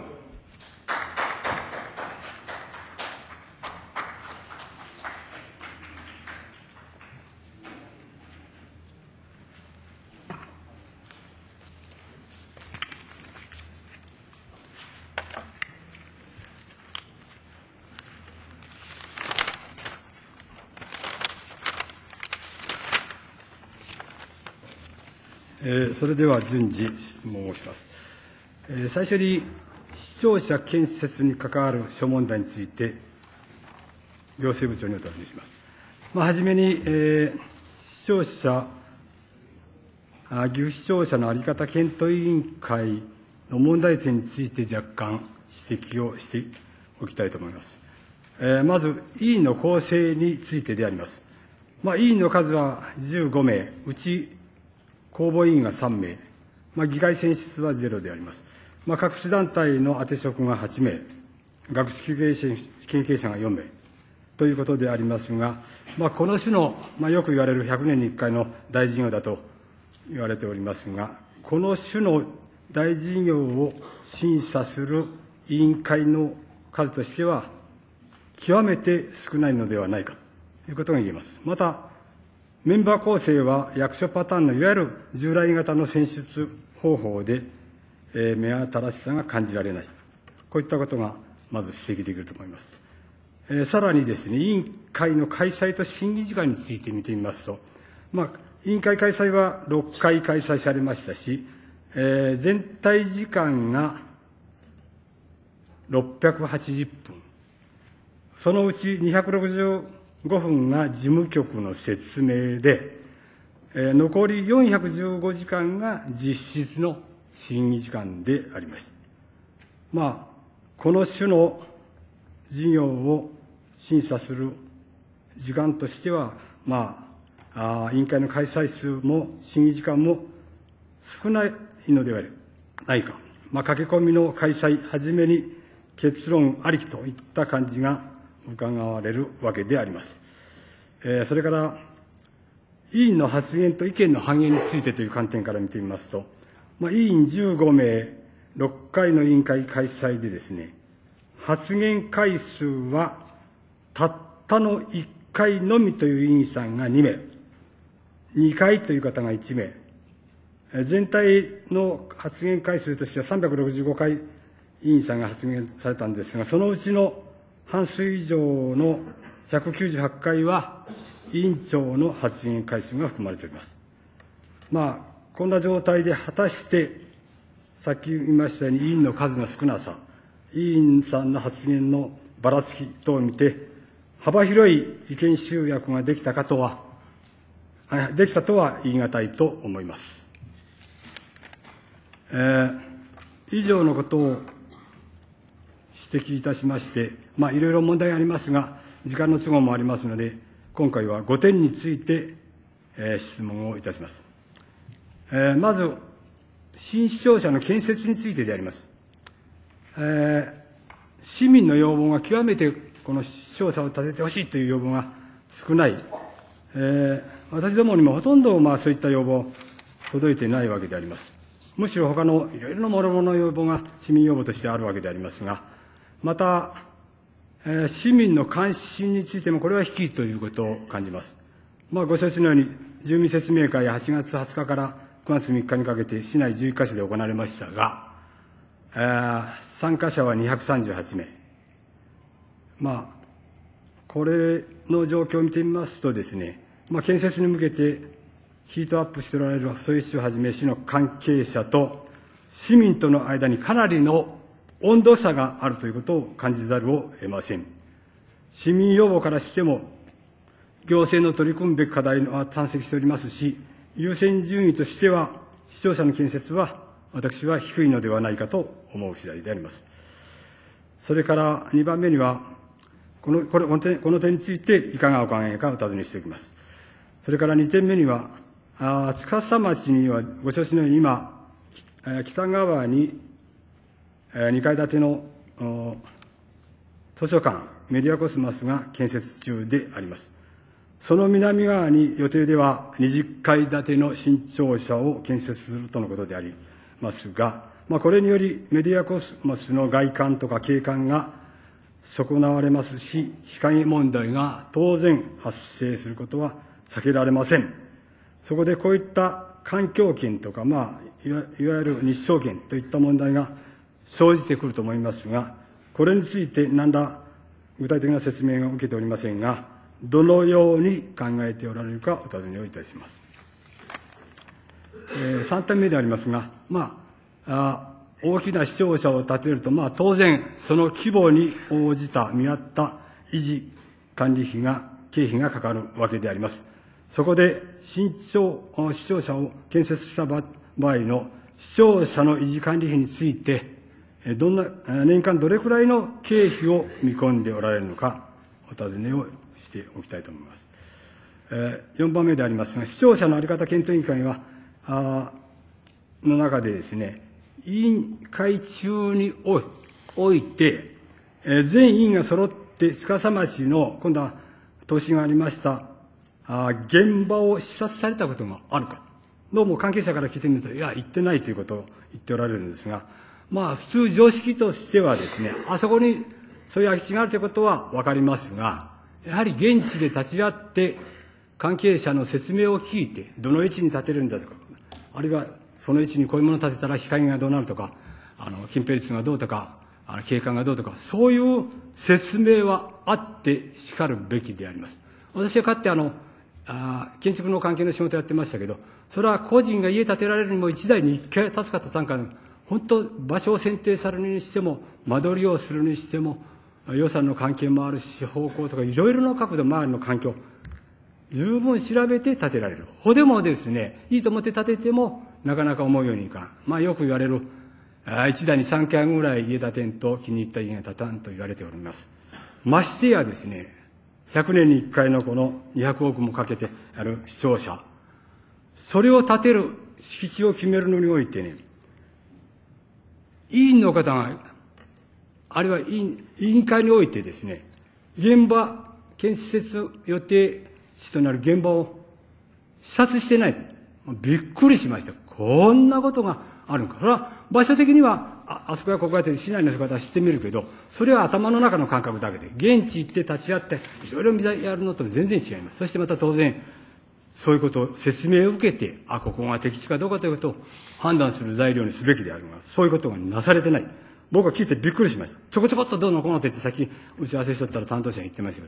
えー、それでは順次質問をします。えー、最初に視聴者建設に関わる諸問題について行政部長にお尋ねします。まあ、はじめに、えー、視聴者あ岐阜視聴者の在り方検討委員会の問題点について若干指摘をしておきたいと思います。えー、まず委員の構成についてであります。まあ、委員の数はじゅうごめい、うち公募委員がさんめい、まあ、議会選出はゼロであります。まあ、各種団体の当て職がはちめい、学識経験者がよんめいということでありますが、まあ、この種の、まあ、よく言われるひゃくねんにいっかいの大事業だと言われておりますが、この種の大事業を審査する委員会の数としては、極めて少ないのではないかということが言えます。また、メンバー構成は役所パターンのいわゆる従来型の選出方法で、えー、目新しさが感じられない。こういったことがまず指摘できると思います。えー、さらにですね、委員会の開催と審議時間について見てみますと、まあ、委員会開催はろっかい開催されましたし、えー、全体時間がろっぴゃくはちじゅっぷん。そのうちにひゃくろくじゅうごふんが事務局の説明で、えー、残りよんひゃくじゅうごじかんが実質の審議時間でありました。まあ、この種の事業を審査する時間としては、まあ、あ委員会の開催数も審議時間も少ないのではないか。まあ、駆け込みの開催、はじめに結論ありきといった感じが伺われるわけであります。えー、それから、委員の発言と意見の反映についてという観点から見てみますと、まあ、委員じゅうごめい、ろっかいの委員会開催でですね、発言回数はたったのいっかいのみという委員さんがにめい、にかいという方がいちめい、全体の発言回数としてはさんびゃくろくじゅうごかい委員さんが発言されたんですが、そのうちの半数以上のひゃくきゅうじゅうはちかいは委員長の発言回数が含まれております。まあ、こんな状態で果たして、さっき言いましたように委員の数の少なさ、委員さんの発言のばらつき等を見て、幅広い意見集約ができたかとは、できたとは言い難いと思います。えー、以上のことを指摘いたしまして、まあ、いろいろ問題がありますが、時間の都合もありますので、今回はごてんについて、えー、質問をいたします。えー、まず、新市庁舎の建設についてであります。えー、市民の要望が極めてこの市庁舎を建ててほしいという要望が少ない、えー、私どもにもほとんどまあそういった要望届いていないわけであります。むしろ他のいろいろな諸々の要望が市民要望としてあるわけでありますが、また、えー、市民の関心についてもこれは低いということを感じます。まあ、ご承知のように住民説明会はちがつはつかからくがつみっかにかけて市内じゅういっかしょで行われましたが、えー、参加者はにひゃくさんじゅうはちめい。まあ、これの状況を見てみますとですね、まあ、建設に向けてヒートアップしておられる細井市をはじめ市の関係者と市民との間にかなりの温度差があるということを感じざるを得ません。市民要望からしても、行政の取り組むべき課題は山積しておりますし、優先順位としては、市庁舎の建設は、私は低いのではないかと思う次第であります。それからにばんめには、この、これ、この点、この点についていかがお考えかお尋ねしておきます。それからにてんめには、あ司町にはご承知のように今、北側ににかい建ての図書館、メディアコスモスが建設中であります。その南側に予定ではにじゅっかい建ての新庁舎を建設するとのことでありますが、まあ、これによりメディアコスモスの外観とか景観が損なわれますし、日陰問題が当然発生することは避けられません。そこでこういった環境権とか、まあ、いわいわゆる日照権といった問題が生じてくると思いますが、これについて何ら具体的な説明を受けておりませんが、どのように考えておられるかお尋ねをいたします。えー、さんてんめでありますが、まあ、あ大きな市庁舎を建てると、まあ、当然その規模に応じた見合った維持管理費が経費がかかるわけであります。そこで新庁市庁舎を建設した場合の市庁舎の維持管理費について、どんな年間どれくらいの経費を見込んでおられるのかお尋ねをしておきたいと思います。えー、よんばんめでありますが、市庁舎の在り方検討委員会はあの中でですね、委員会中において、えー、全委員が揃って司町の今度は答申がありましたあ現場を視察されたことがあるか、どうも関係者から聞いてみると、いや、行ってないということを言っておられるんですが、まあ、普通常識としてはですね、あそこにそういう空き地があるということは分かりますが、やはり現地で立ち会って、関係者の説明を聞いて、どの位置に建てるんだとか、あるいはその位置にこういうものを建てたら日陰がどうなるとか、あの近辺率がどうとか、あの景観がどうとか、そういう説明はあってしかるべきであります。私はかつてあのあ建築の関係の仕事をやってましたけど、それは個人が家建てられるにも一台に一回助かった単価の本当、場所を選定されるにしても、間取りをするにしても、予算の関係もあるし、方向とかいろいろな角度、周りの環境、十分調べて建てられる。ほでもですね、いいと思って建てても、なかなか思うようにいかん。まあよく言われる、あ一台にさんかいぐらい家建てんと気に入った家が建たんと言われております。ましてやですね、ひゃくねんにいっかいのこのにひゃくおくもかけてある市庁舎、それを建てる敷地を決めるのにおいてね、委員の方が、あるいは委員委員会においてですね、現場、建設予定地となる現場を視察してない。びっくりしました。こんなことがあるのか。それは場所的には、あ, あそこやここやって市内の姿は知ってみるけど、それは頭の中の感覚だけで、現地行って立ち会って、いろいろ見やるのと全然違います。そしてまた当然、そういうことを説明を受けて、あ、ここが適地かどうかということを判断する材料にすべきであります。そういうことがなされてない。僕は聞いてびっくりしました。ちょこちょこっとどうのこうのって言って、さっき打ち合わせしとったら担当者が言ってましたけど、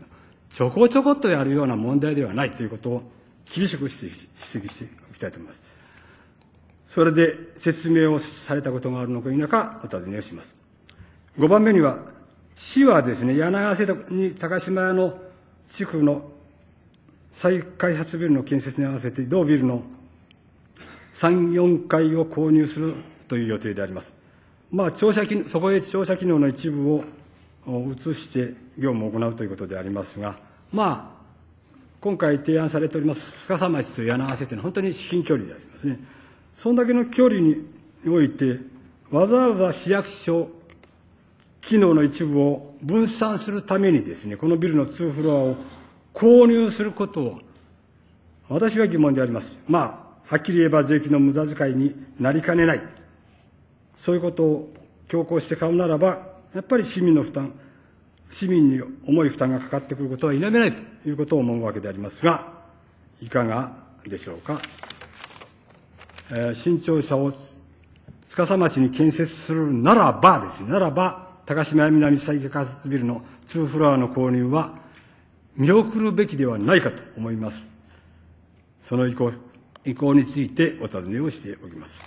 ちょこちょこっとやるような問題ではないということを厳しく指摘しておきたいと思います。それで説明をされたことがあるのか否かお尋ねをします。ごばんめには、市はですね、柳瀬に高島屋の地区の再開発ビルの建設に合わせて、同ビルのさん、よんかいを購入するという予定であります。まあ、庁舎機そこへ庁舎機能の一部を移して業務を行うということでありますが、まあ、今回提案されております司町と柳瀬というのは本当に至近距離でありますね。そんだけの距離において、わざわざ市役所機能の一部を分散するためにですね、このビルのにフロアを購入することを、私は疑問であります。まあ、はっきり言えば税金の無駄遣いになりかねない。そういうことを強行して買うならば、やっぱり市民の負担、市民に重い負担がかかってくることは否めないということを思うわけでありますが、いかがでしょうか。えー、新庁舎を司町に建設するならばですね、ならば、高島屋南再開発ビルのにフロアの購入は見送るべきではないかと思います。その意向、意向についてお尋ねをしておきます。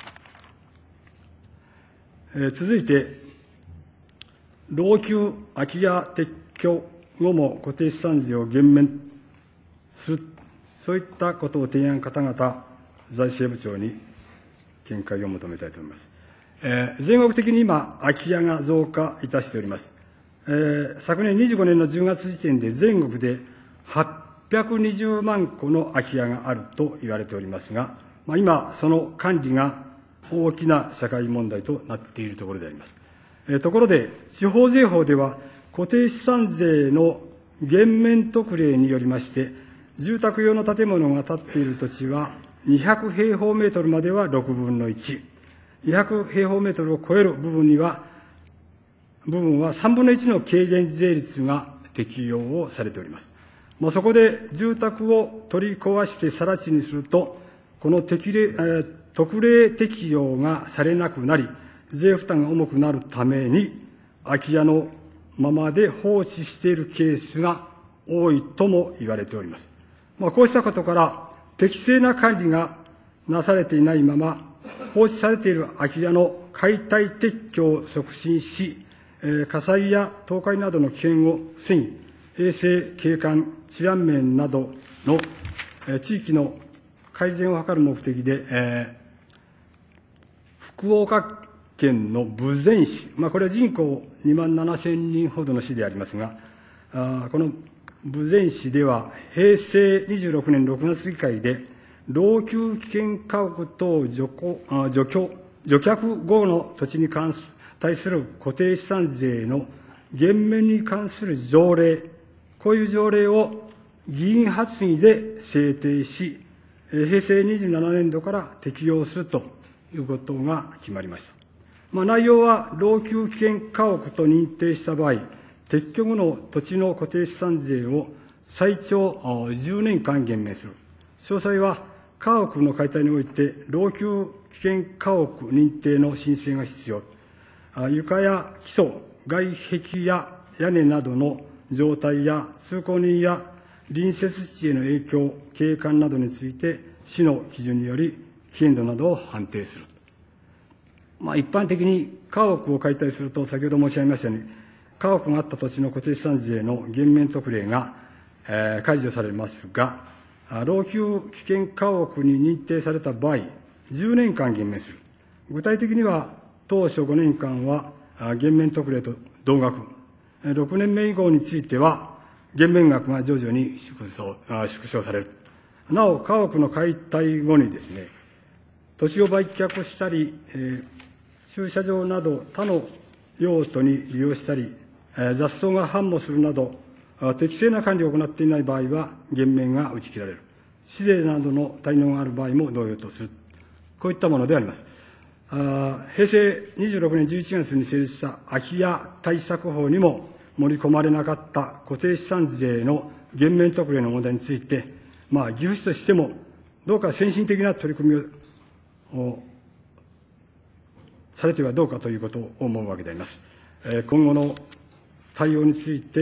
えー、続いて、老朽空き家撤去後も固定資産税を減免する、そういったことを提案方々、財政部長に見解を求めたいと思います。えー、全国的に今、空き家が増加いたしております。えー、昨年にじゅうごねんのじゅうがつ時点で全国ではっぴゃくにじゅうまんこの空き家があると言われておりますが、まあ、今、その管理が大きな社会問題となっているところであります。えー、ところで、地方税法では固定資産税の減免特例によりまして、住宅用の建物が建っている土地はにひゃくへいほうメートルまではろくぶんのいち、にひゃくへいほうメートルを超える部分には、部分はさんぶんのいちの軽減税率が適用をされております。まあ、そこで住宅を取り壊して更地にすると、この適例、えー、特例適用がされなくなり、税負担が重くなるために、空き家のままで放置しているケースが多いとも言われております。まあ、こうしたことから、適正な管理がなされていないまま、放置されている空き家の解体撤去を促進し、えー、火災や倒壊などの危険を防ぎ、衛生、景観、治安面などの、えー、地域の改善を図る目的で、えー、福岡県の豊前市、まあ、これは人口にまんななせんにんほどの市でありますが、あこの豊前市では、平成にじゅうろくねんろくがつ議会で、老朽危険家屋等除除去除却後の土地に関す対する固定資産税の減免に関する条例、こういう条例を議員発議で制定し、平成にじゅうななねんどから適用するということが決まりました。まあ、内容は、老朽危険家屋と認定した場合、撤去後の土地の固定資産税を最長じゅうねんかん減免する。詳細は、家屋の解体において、老朽危険家屋認定の申請が必要。床や基礎、外壁や屋根などの状態や通行人や隣接地への影響、景観などについて、市の基準により危険度などを判定する。まあ、一般的に家屋を解体すると、先ほど申し上げましたように、家屋があった土地の固定資産税の減免特例が、えー、解除されますが、老朽危険家屋に認定された場合、じゅうねんかん減免する。具体的には、当初ごねんかんは減免特例と同額、ろくねんめ以降については、減免額が徐々に縮小縮小される。なお、家屋の解体後にですね、土地を売却したり、えー、駐車場など他の用途に利用したり、えー、雑草が繁茂するなど、適正な管理を行っていない場合は、減免が打ち切られる。市税などの滞納がある場合も同様とする。こういったものであります。あ平成にじゅうろくねんじゅういちがつに成立した空き家対策法にも盛り込まれなかった固定資産税の減免特例の問題について、まあ、岐阜市としても、どうか先進的な取り組みをされてはどうかということを思うわけであります。えー、今後の対応について、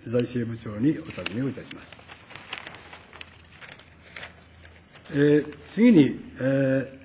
財政部長にお尋ねをいたします。えー、次に、えー、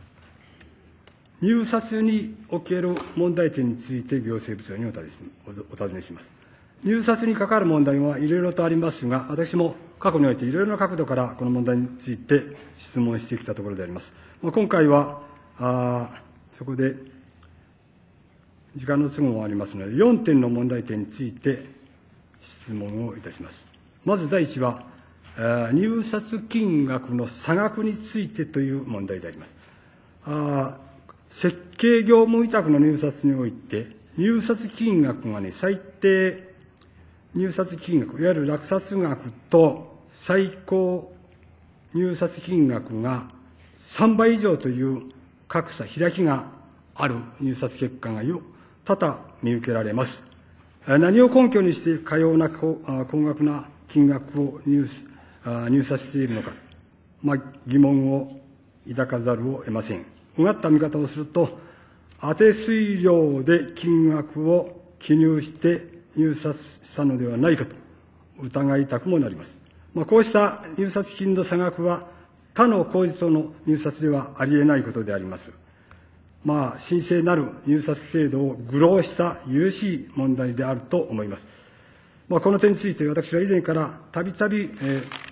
入札における問題点について行政部長にお尋ねします。入札に関わる問題はいろいろとありますが、私も過去においていろいろな角度からこの問題について質問してきたところであります。まあ、今回はあそこで時間の都合もありますので、よんてんの問題点について質問をいたします。まず第一は、入札金額の差額についてという問題であります。あ設計業務委託の入札において、入札金額がね、最低入札金額、いわゆる落札額と最高入札金額がさんばい以上という格差、開きがある入札結果が多々見受けられます。何を根拠にしてかような高額な金額を 入, 入札しているのか、まあ、疑問を抱かざるを得ません。うがった見方をすると、当て推量で金額を記入して入札したのではないかと疑いたくもなります。まあ、こうした入札金の差額は他の工事等の入札ではありえないことであります。まあ、神聖なる入札制度を愚弄した有しい問題であると思います。まあ、この点について私は以前からたびたび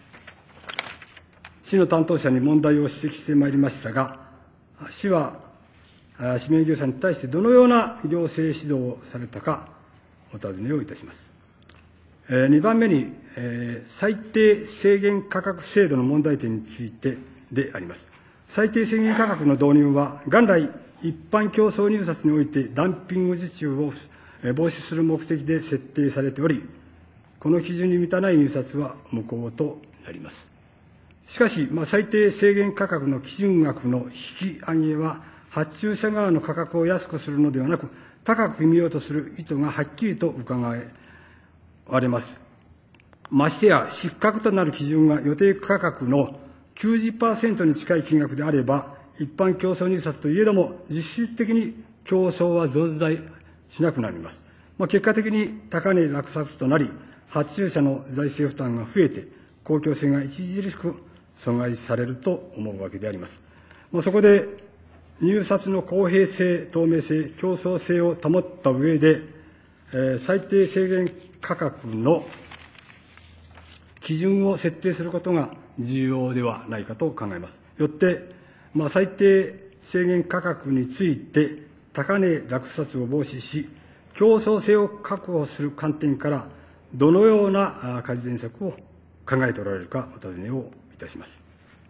市の担当者に問題を指摘してまいりましたが、市は指名業者に対してどのような行政指導をされたかお尋ねをいたします。にばんめに、最低制限価格制度の問題点についてであります。最低制限価格の導入は、元来、一般競争入札においてダンピング受注を防止する目的で設定されており、この基準に満たない入札は無効となります。しかし、まあ、最低制限価格の基準額の引き上げは、発注者側の価格を安くするのではなく、高く見ようとする意図がはっきりと伺われます。ましてや、失格となる基準が予定価格の きゅうじゅっパーセント に近い金額であれば、一般競争入札といえども、実質的に競争は存在しなくなります。まあ、結果的に高値落札となり、発注者の財政負担が増えて、公共性が著しく阻害されると思うわけであります。まあ、そこで、入札の公平性、透明性、競争性を保った上で、えー、最低制限価格の基準を設定することが重要ではないかと考えます。よって、まあ、最低制限価格について高値落札を防止し、競争性を確保する観点から、どのような改善策を考えておられるかお尋ねをいたします。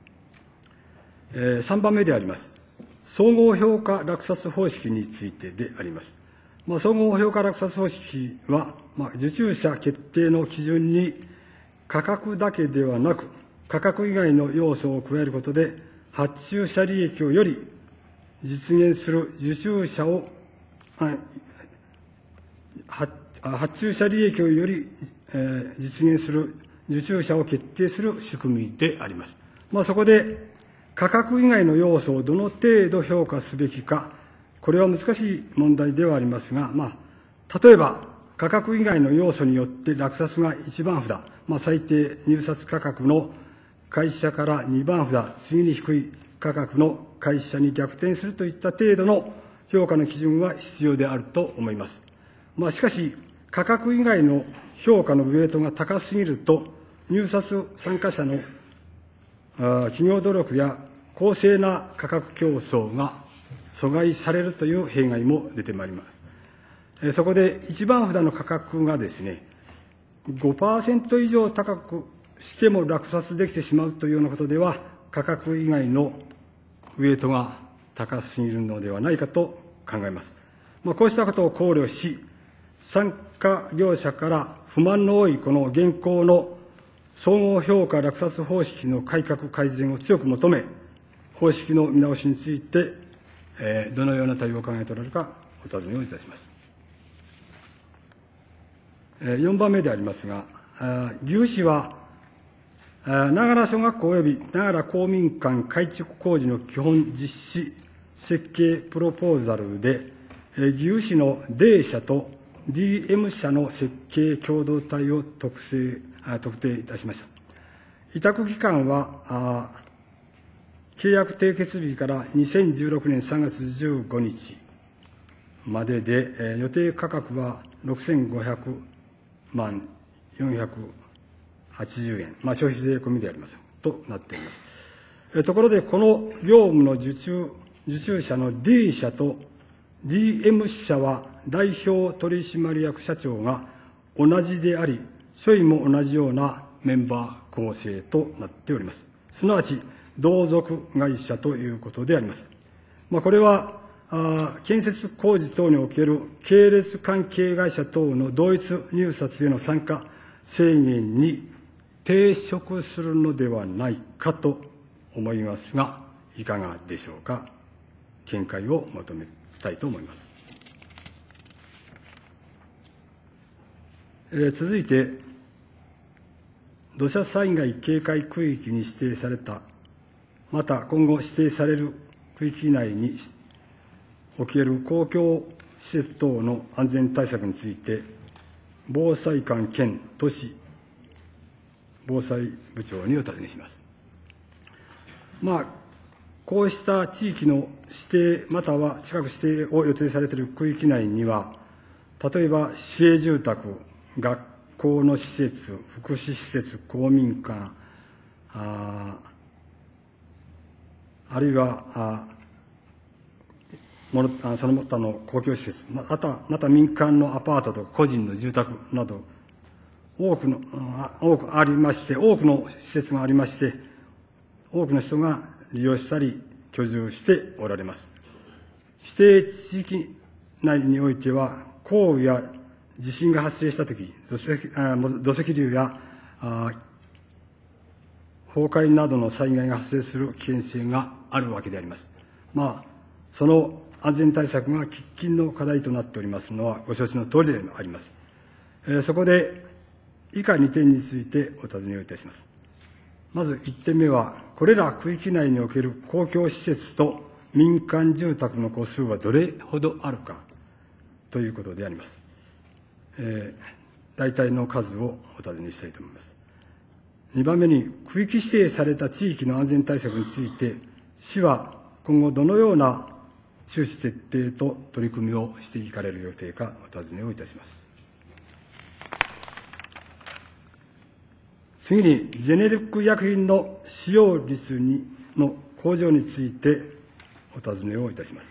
えー、さんばんめであります。総合評価落札方式についてであります。まあ、総合評価落札方式は、まあ、受注者決定の基準に価格だけではなく、価格以外の要素を加えることで、発注者利益をより実現する受注者を、発注者利益をより、えー、実現する受注者を決定する仕組みであります。まあ、そこで、価格以外の要素をどの程度評価すべきか、これは難しい問題ではありますが、まあ、例えば、価格以外の要素によって落札がいちばん札、まあ、最低入札価格の会社からにばん札、次に低い価格の会社に逆転するといった程度の評価の基準は必要であると思います。まあ、しかし、価格以外の評価のウェイトが高すぎると、入札参加者の企業努力や公正な価格競争が阻害されるという弊害も出てまいります。そこでいちばん札の価格がですね、ごパーセント以上高くしても落札できてしまうというようなことでは、価格以外のウェイトが高すぎるのではないかと考えます。まあ、こうしたことを考慮し、参加業者から不満の多いこの現行の総合評価落札方式の改革改善を強く求め、方式の見直しについて、えー、どのような対応を考えておられるか、お尋ねをいたします。えー、よんばんめでありますが、岐阜市は、長良小学校及び長良公民館改築工事の基本実施設計プロポーザルで、岐阜市の D 社とディーエム 社の設計共同体を特定特定いたしました。委託期間は、あ契約締結日からにせんじゅうろくねんさんがつじゅうごにちまでで、えー、予定価格はろくせんごひゃくまんよんひゃくはちじゅうえん、まあ、消費税込みでありますとなっています。えー、ところで、この業務の受注受注者の D 社と ディーエム 社は代表取締役社長が同じであり、所為も同じようなメンバー構成となっております。すなわち、同族会社ということであります。まあ、これはあ、建設工事等における系列関係会社等の同一入札への参加制限に抵触するのではないかと思いますが、いかがでしょうか。見解を求めたいと思います。えー、続いて、土砂災害警戒区域に指定された、また今後指定される区域内における公共施設等の安全対策について、防災官兼都市防災部長にお尋ねします。まあ、こうした地域の指定、または近く指定を予定されている区域内には、例えば市営住宅、学校の施設、福祉施設、公民館、あ, あるいはあものその他の公共施設、またまた民間のアパートとか個人の住宅など、多くの多くありまして、多くの施設がありまして、多くの人が利用したり居住しておられます。指定地域内においては、降雨や地震が発生したとき、土石土石流やあ崩壊などの災害が発生する危険性があるわけであります。まあ、その安全対策が喫緊の課題となっておりますのはご承知のとおりであります。えー、そこで以下にてんについてお尋ねをいたします。まずいってんめは、これら区域内における公共施設と民間住宅の戸数はどれほどあるかということであります。えー、大体の数をお尋ねしたいと思います。にばんめに、区域指定された地域の安全対策について、市は今後どのような周知徹底と取り組みをしていかれる予定かお尋ねをいたします。次に、ジェネリック医薬品の使用率にの向上についてお尋ねをいたします。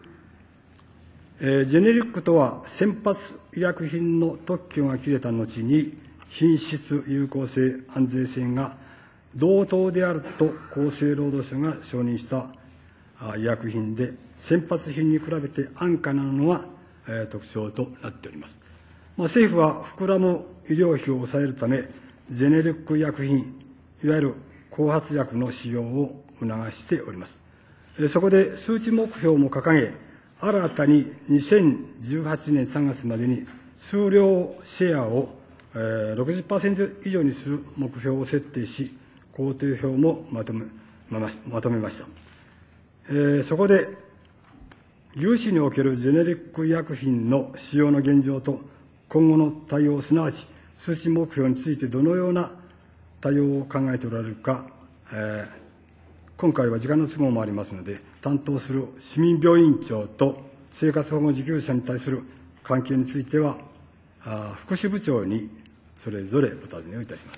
えー、ジェネリックとは、先発医薬品の特許が切れた後に、品質、有効性、安全性が同等であると厚生労働省が承認した医薬品で、先発品に比べて安価なのが、えー、特徴となっております。まあ、政府は膨らむ医療費を抑えるため、ジェネリック医薬品、いわゆる後発薬の使用を促しております。えー、そこで数値目標も掲げ、新たににせんじゅうはちねんさんがつまでに数量シェアを ろくじゅっパーセント 以上にする目標を設定し、工程表もまとめまとめました。えー、そこで、牛脂におけるジェネリック医薬品の使用の現状と今後の対応、すなわち数値目標についてどのような対応を考えておられるか、えー、今回は時間の都合もありますので、担当する市民病院長と生活保護受給者に対する関係については、あ福祉部長にそれぞれお尋ねをいたします。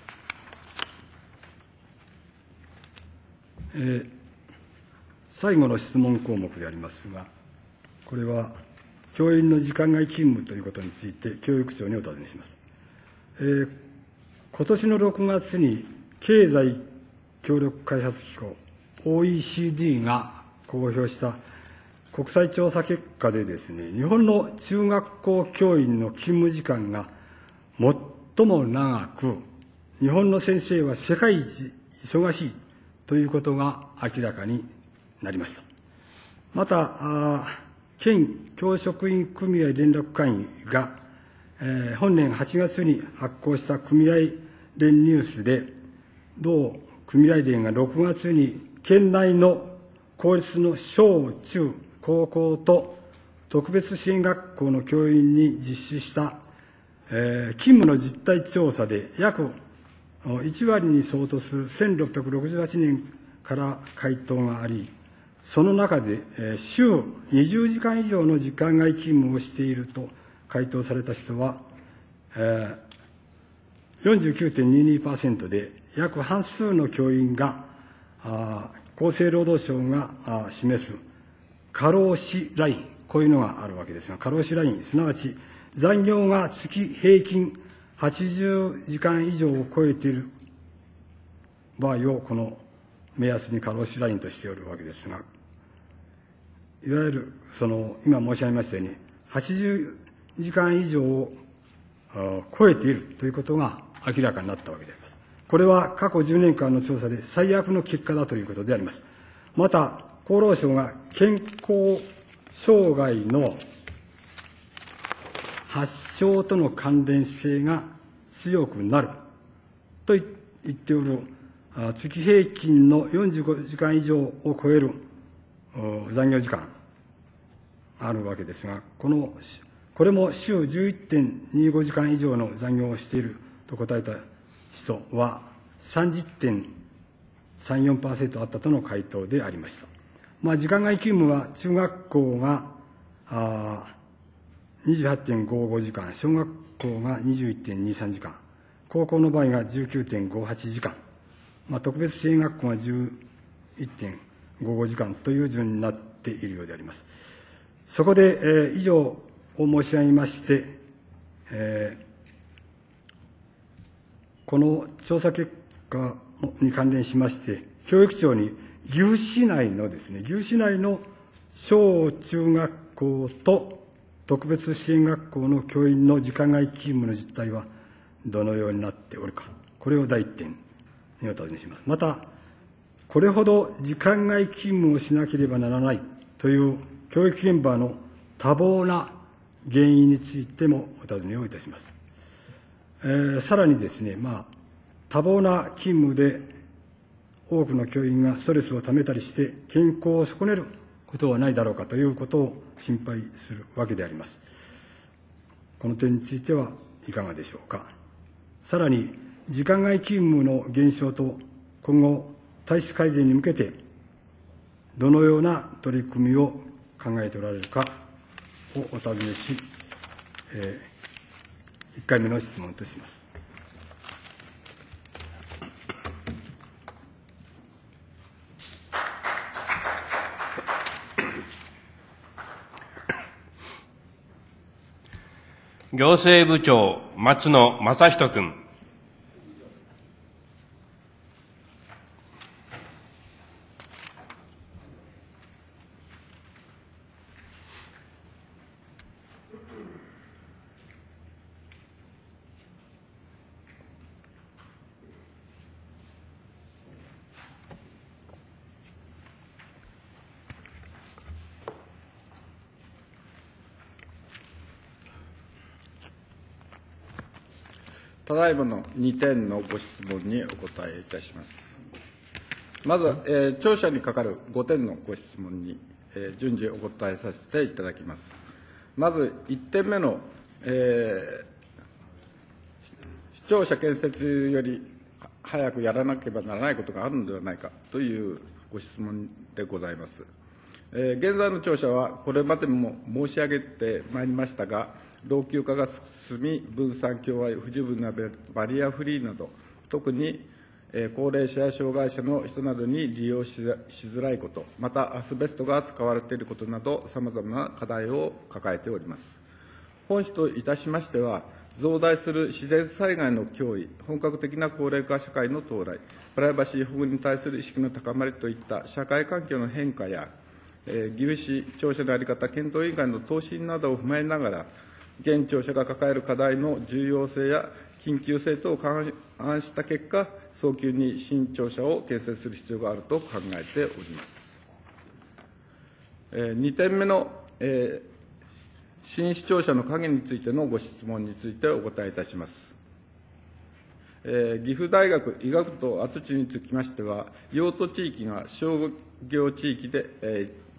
えー、最後の質問項目でありますが、これは教員の時間外勤務ということについて教育長にお尋ねします。えー、今年のろくがつに経済協力開発機構 オーイーシーディー が公表した国際調査結果でですね、日本の中学校教員の勤務時間が最も長く、日本の先生は世界一忙しいということが明らかになりました。また、県教職員組合連絡会議が、えー、本年はちがつに発行した組合連ニュースで、同組合連がろくがつに県内の公立の小中高校と特別支援学校の教員に実施した、えー、勤務の実態調査で、約いち割に相当するせんろっぴゃくろくじゅうはちにんから回答があり、その中で、えー、週にじゅうじかん以上の時間外勤務をしていると回答された人は、えー、よんじゅうきゅうてんににパーセント で、約半数の教員が、あ厚生労働省があ示す過労死ライン、こういうのがあるわけですが、過労死ライン、すなわち残業が月平均はちじゅうじかん以上を超えている場合を、この目安に過労死ラインとしておるわけですが、いわゆるその今申し上げましたように、はちじゅうじかん以上を超えているということが明らかになったわけであります。これは過去じゅうねんかんの調査で最悪の結果だということであります。また、厚労省が健康障害の発症との関連性が強くなると言っておる月平均のよんじゅうごじかん以上を超える残業時間あるわけですが、このこれも週 じゅういってんにごじかん以上の残業をしていると答えた人は さんじゅってんさんよんパーセント あったとの回答でありました。まあ、時間外勤務は中学校があ にじゅうはちてんごごじかん、小学校が にじゅういってんにさんじかん、高校の場合が じゅうきゅうてんごはちじかん、まあ、特別支援学校が じゅういってんごごじかんという順になっているようであります。そこで、えー、以上を申し上げまして、えー、この調査結果に関連しまして、教育庁に岐阜市内のですね、岐阜市内の小中学校と特別支援学校の教員の時間外勤務の実態はどのようになっておるか、これを第一点にお尋ねします。また、これほど時間外勤務をしなければならないという教育現場の多忙な原因についてもお尋ねをいたします。えー、さらにですね、まあ、多忙な勤務で多くの教員がストレスをためたりして健康を損ねることはないだろうかということを心配するわけであります。この点についてはいかがでしょうか。さらに、時間外勤務の減少と今後体質改善に向けてどのような取り組みを考えておられるかをお尋ねし、えー、いっかいめの質問とします。 行政部長、松野正人君。 ただいまのにてんのご質問にお答えいたします。まず、えー、聴者にかかるごてんのご質問に、えー、順次お答えさせていただきます。まずいってんめの、えー、視聴者建設より早くやらなければならないことがあるのではないかというご質問でございます。えー、現在の庁舎はこれまでも申し上げてまいりましたが、老朽化が進み、分散共愛、不十分なバリアフリーなど、特に、えー、高齢者や障害者の人などに利用しづらいこと、またアスベストが使われていることなど、さまざまな課題を抱えております。本市といたしましては、増大する自然災害の脅威、本格的な高齢化社会の到来、プライバシー保護に対する意識の高まりといった社会環境の変化や、えー、岐阜市庁舎の在り方検討委員会の答申などを踏まえながら、現庁舎が抱える課題の重要性や緊急性等を勘案した結果、早急に新庁舎を建設する必要があると考えております。えー、にてんめの、えー、新市庁舎の影についてのご質問についてお答えいたします。えー、岐阜大学医学部跡地につきましては、用途地域が商業地域で、えー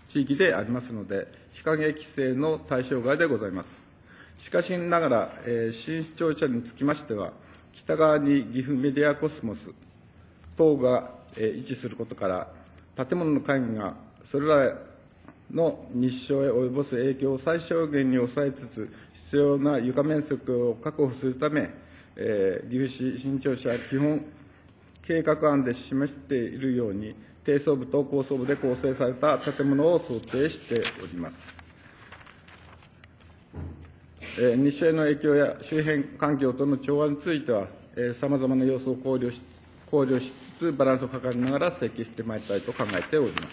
地域でありますので、日陰規制の対象外でございます。しかしながら、えー、新市庁舎につきましては、北側に岐阜メディアコスモス等が、えー、位置することから、建物の管理がそれらの日照へ及ぼす影響を最小限に抑えつつ、必要な床面積を確保するため、えー、岐阜市新庁舎基本計画案で示しているように、低層部と高層部で構成された建物を想定しております。えー、日照への影響や周辺環境との調和については、さまざまな要素を考慮し考慮しつつ、バランスを図りながら設計してまいりたいと考えております。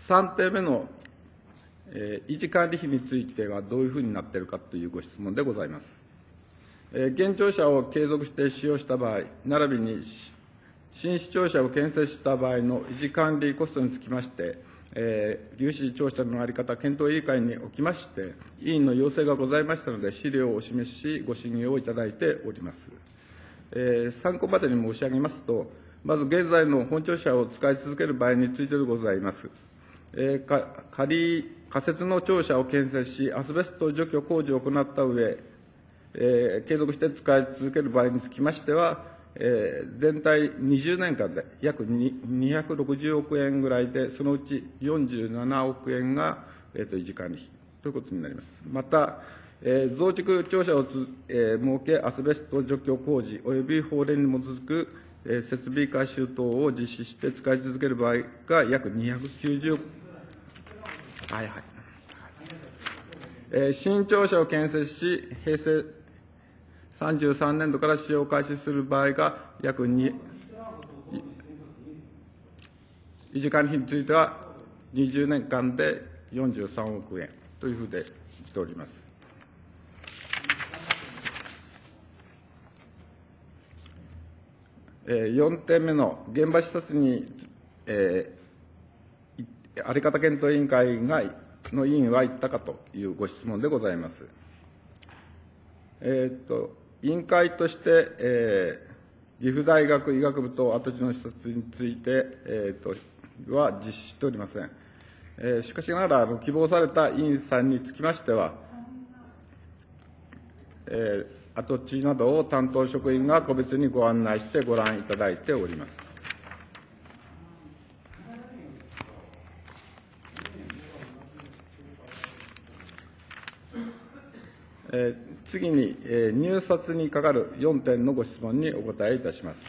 さんてんめの、えー、維持管理費についてはどういうふうになっているかというご質問でございます。えー、現庁舎を継続して使用した場合、並びに新市庁舎を建設した場合の維持管理コストにつきまして、えー、岐阜市庁舎の在り方検討委員会におきまして、委員の要請がございましたので、資料をお示しし、ご審議をいただいております。えー、参考までに申し上げますと、まず現在の本庁舎を使い続ける場合についてでございます。えー、か仮仮設の庁舎を建設し、アスベスト除去工事を行った上、えー、継続して使い続ける場合につきましては、えー、全体にじゅうねんかんで約にひゃくろくじゅうおくえんぐらいで、そのうちよんじゅうななおくえんが、えー、と維持管理費ということになります。また、えー、増築庁舎をつ、えー、設け、アスベスト除去工事及び法令に基づく、えー、設備改修等を実施して使い続ける場合が約にひゃくきゅうじゅうおくえん。はいはい。えー、新庁舎を建設し、平成さんじゅうさんねんどから使用開始する場合が約に、維持管理費についてはにじゅうねんかんでよんじゅうさんおくえんというふうで言っております。えー、よんてんめの現場視察に、えー、在り方検討委員会がの委員は行ったかというご質問でございます。えー、と委員会として、えー、岐阜大学医学部と跡地の視察について、えー、とは実施しておりません。えー、しかしながら、希望された委員さんにつきましては、えー、跡地などを担当職員が個別にご案内してご覧いただいております。えー次に、えー、入札にかかるよんてんのご質問にお答えいたします。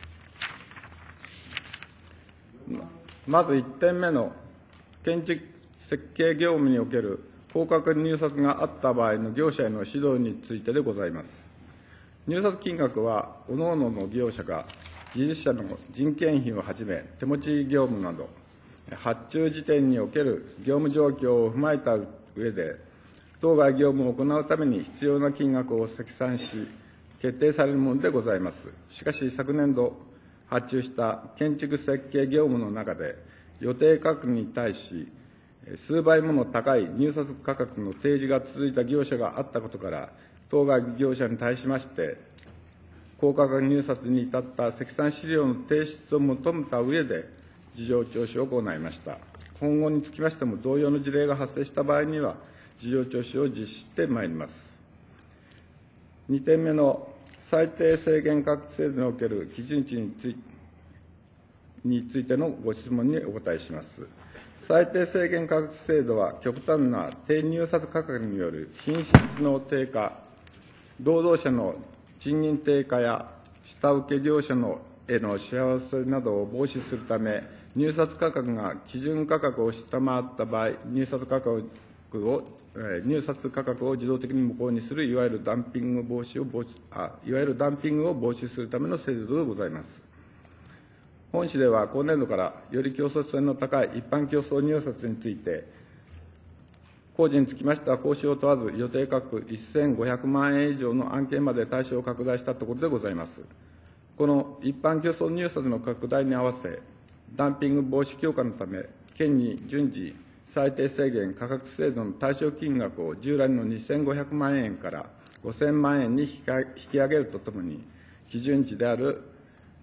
まずいってんめの建築設計業務における高額入札があった場合の業者への指導についてでございます。入札金額は、各々の業者が技術者の人件費をはじめ、手持ち業務など、発注時点における業務状況を踏まえた上で、当該業務を行うために必要な金額を積算し、決定されるものでございます。しかし、昨年度発注した建築設計業務の中で、予定価格に対し、数倍もの高い入札価格の提示が続いた業者があったことから、当該業者に対しまして、高価格入札に至った積算資料の提出を求めた上で、事情聴取を行いました。今後につきましても、同様の事例が発生した場合には、事情聴取を実施してまいります。にてんめの最低制限価格制度における基準値についについてのご質問にお答えします。最低制限価格制度は、極端な低入札価格による品質の低下、労働者の賃金低下や下請け業者のへの幸せなどを防止するため、入札価格が基準価格を下回った場合、入札価格を入札価格を自動的に無効にするいわゆるダンピング防止を防止あいわゆるダンピングを防止するための制度でございます。本市では今年度からより競争性の高い一般競争入札について、工事につきましては、講師を問わず予定価格せんごひゃくまんえん以上の案件まで対象を拡大したところでございます。この一般競争入札の拡大に合わせ、ダンピング防止強化のため、県に順次、最低制限価格制度の対象金額を従来のにせんごひゃくまんえんからごせんまんえんに引き上げるとともに、基準値である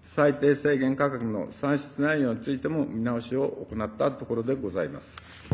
最低制限価格の算出内容についても見直しを行ったところでございます。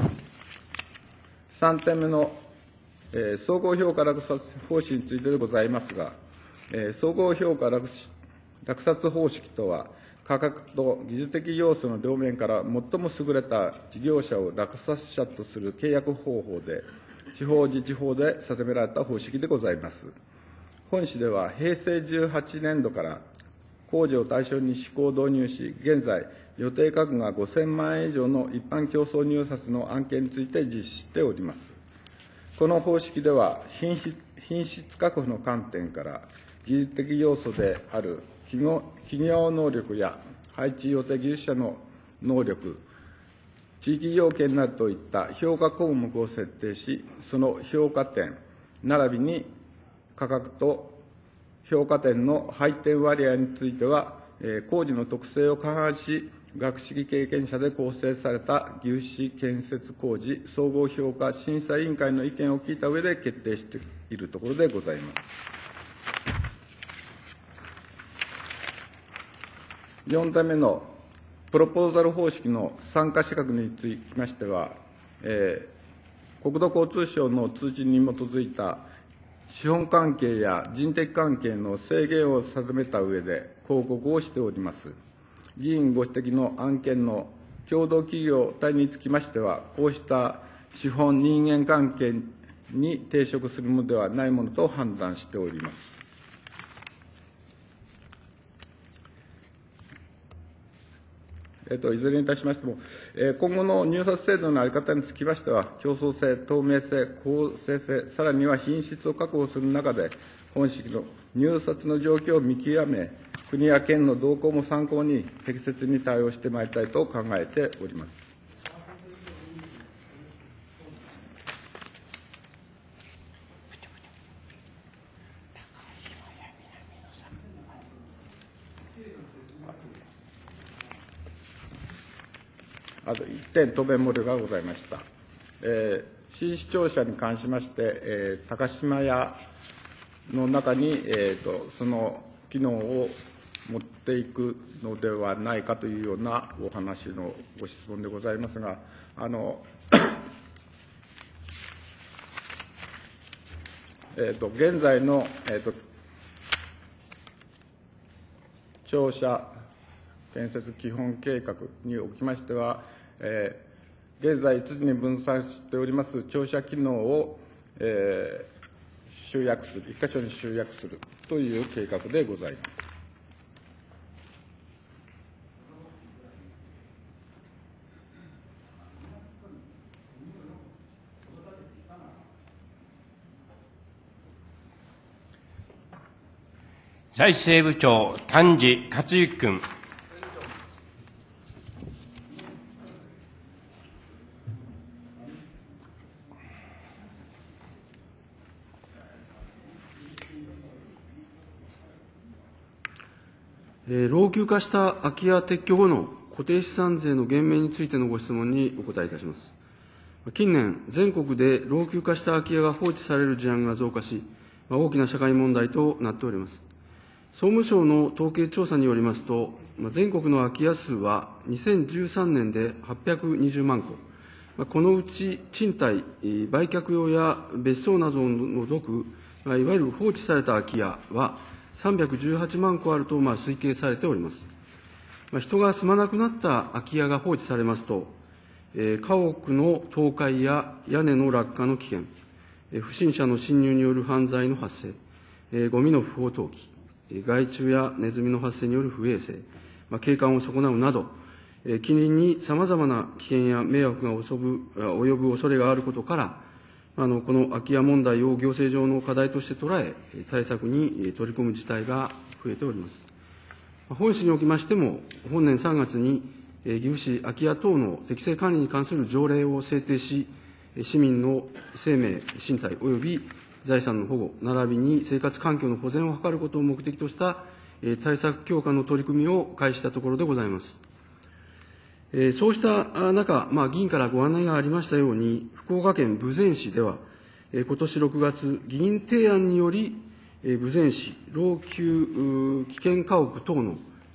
さんてんめの、えー、総合評価落札方針についてでございますが、えー、総合評価落落札方式とは、価格と技術的要素の両面から最も優れた事業者を落札者とする契約方法で、地方自治法で定められた方式でございます。本市では平成じゅうはちねんどから工事を対象に施行導入し、現在、予定価格がごせんまんえん以上の一般競争入札の案件について実施しております。この方式では品質、品質確保の観点から、技術的要素である企業企業能力や配置予定技術者の能力、地域要件などといった評価項目を設定し、その評価点、並びに価格と評価点の配点割合については、えー、工事の特性を勘案し、学識経験者で構成された岐阜市建設工事総合評価審査委員会の意見を聞いた上で決定しているところでございます。よんてんめのプロポーザル方式の参加資格につきましては、えー、国土交通省の通知に基づいた資本関係や人的関係の制限を定めた上で報告をしております。議員ご指摘の案件の共同企業体につきましては、こうした資本人間関係に抵触するものではないものと判断しております。えっと、いずれにいたしましても、えー、今後の入札制度の在り方につきましては、競争性、透明性、公正性、さらには品質を確保する中で、本式の入札の状況を見極め、国や県の動向も参考に適切に対応してまいりたいと考えております。あといってん答弁漏れがございました。えー、新市庁舎に関しまして、えー、高島屋の中に、えーと、その機能を持っていくのではないかというようなお話のご質問でございますが、あのえーと現在の、えーと、庁舎建設基本計画におきましては、えー、現在いつつに分散しております庁舎機能を、えー、集約する、一箇所に集約するという計画でございます。 財政部長、丹治克行君。 老朽化した空き家撤去後の固定資産税の減免についてのご質問にお答えいたします。近年、全国で老朽化した空き家が放置される事案が増加し、大きな社会問題となっております。総務省の統計調査によりますと、全国の空き家数はにせんじゅうさんねんではっぴゃくにじゅうまんこ、このうち賃貸、売却用や別荘などを除く、いわゆる放置された空き家はさんびゃくじゅうはちまんこあると推計されております。人が住まなくなった空き家が放置されますと、家屋の倒壊や屋根の落下の危険、不審者の侵入による犯罪の発生、ゴミの不法投棄、害虫やネズミの発生による不衛生、景観を損なうなど、近隣にさまざまな危険や迷惑が及ぶ及ぶ恐れがあることから、あのこの空き家問題を行政上の課題として捉え、対策に取り組む事態が増えております。本市におきましても、本年さんがつに岐阜市空き家等の適正管理に関する条例を制定し、市民の生命、身体及び財産の保護、並びに生活環境の保全を図ることを目的とした対策強化の取り組みを開始したところでございます。そうした中、まあ、議員からご案内がありましたように、福岡県豊前市では、今年ろくがつ、議員提案により、豊前市老朽危険家屋等の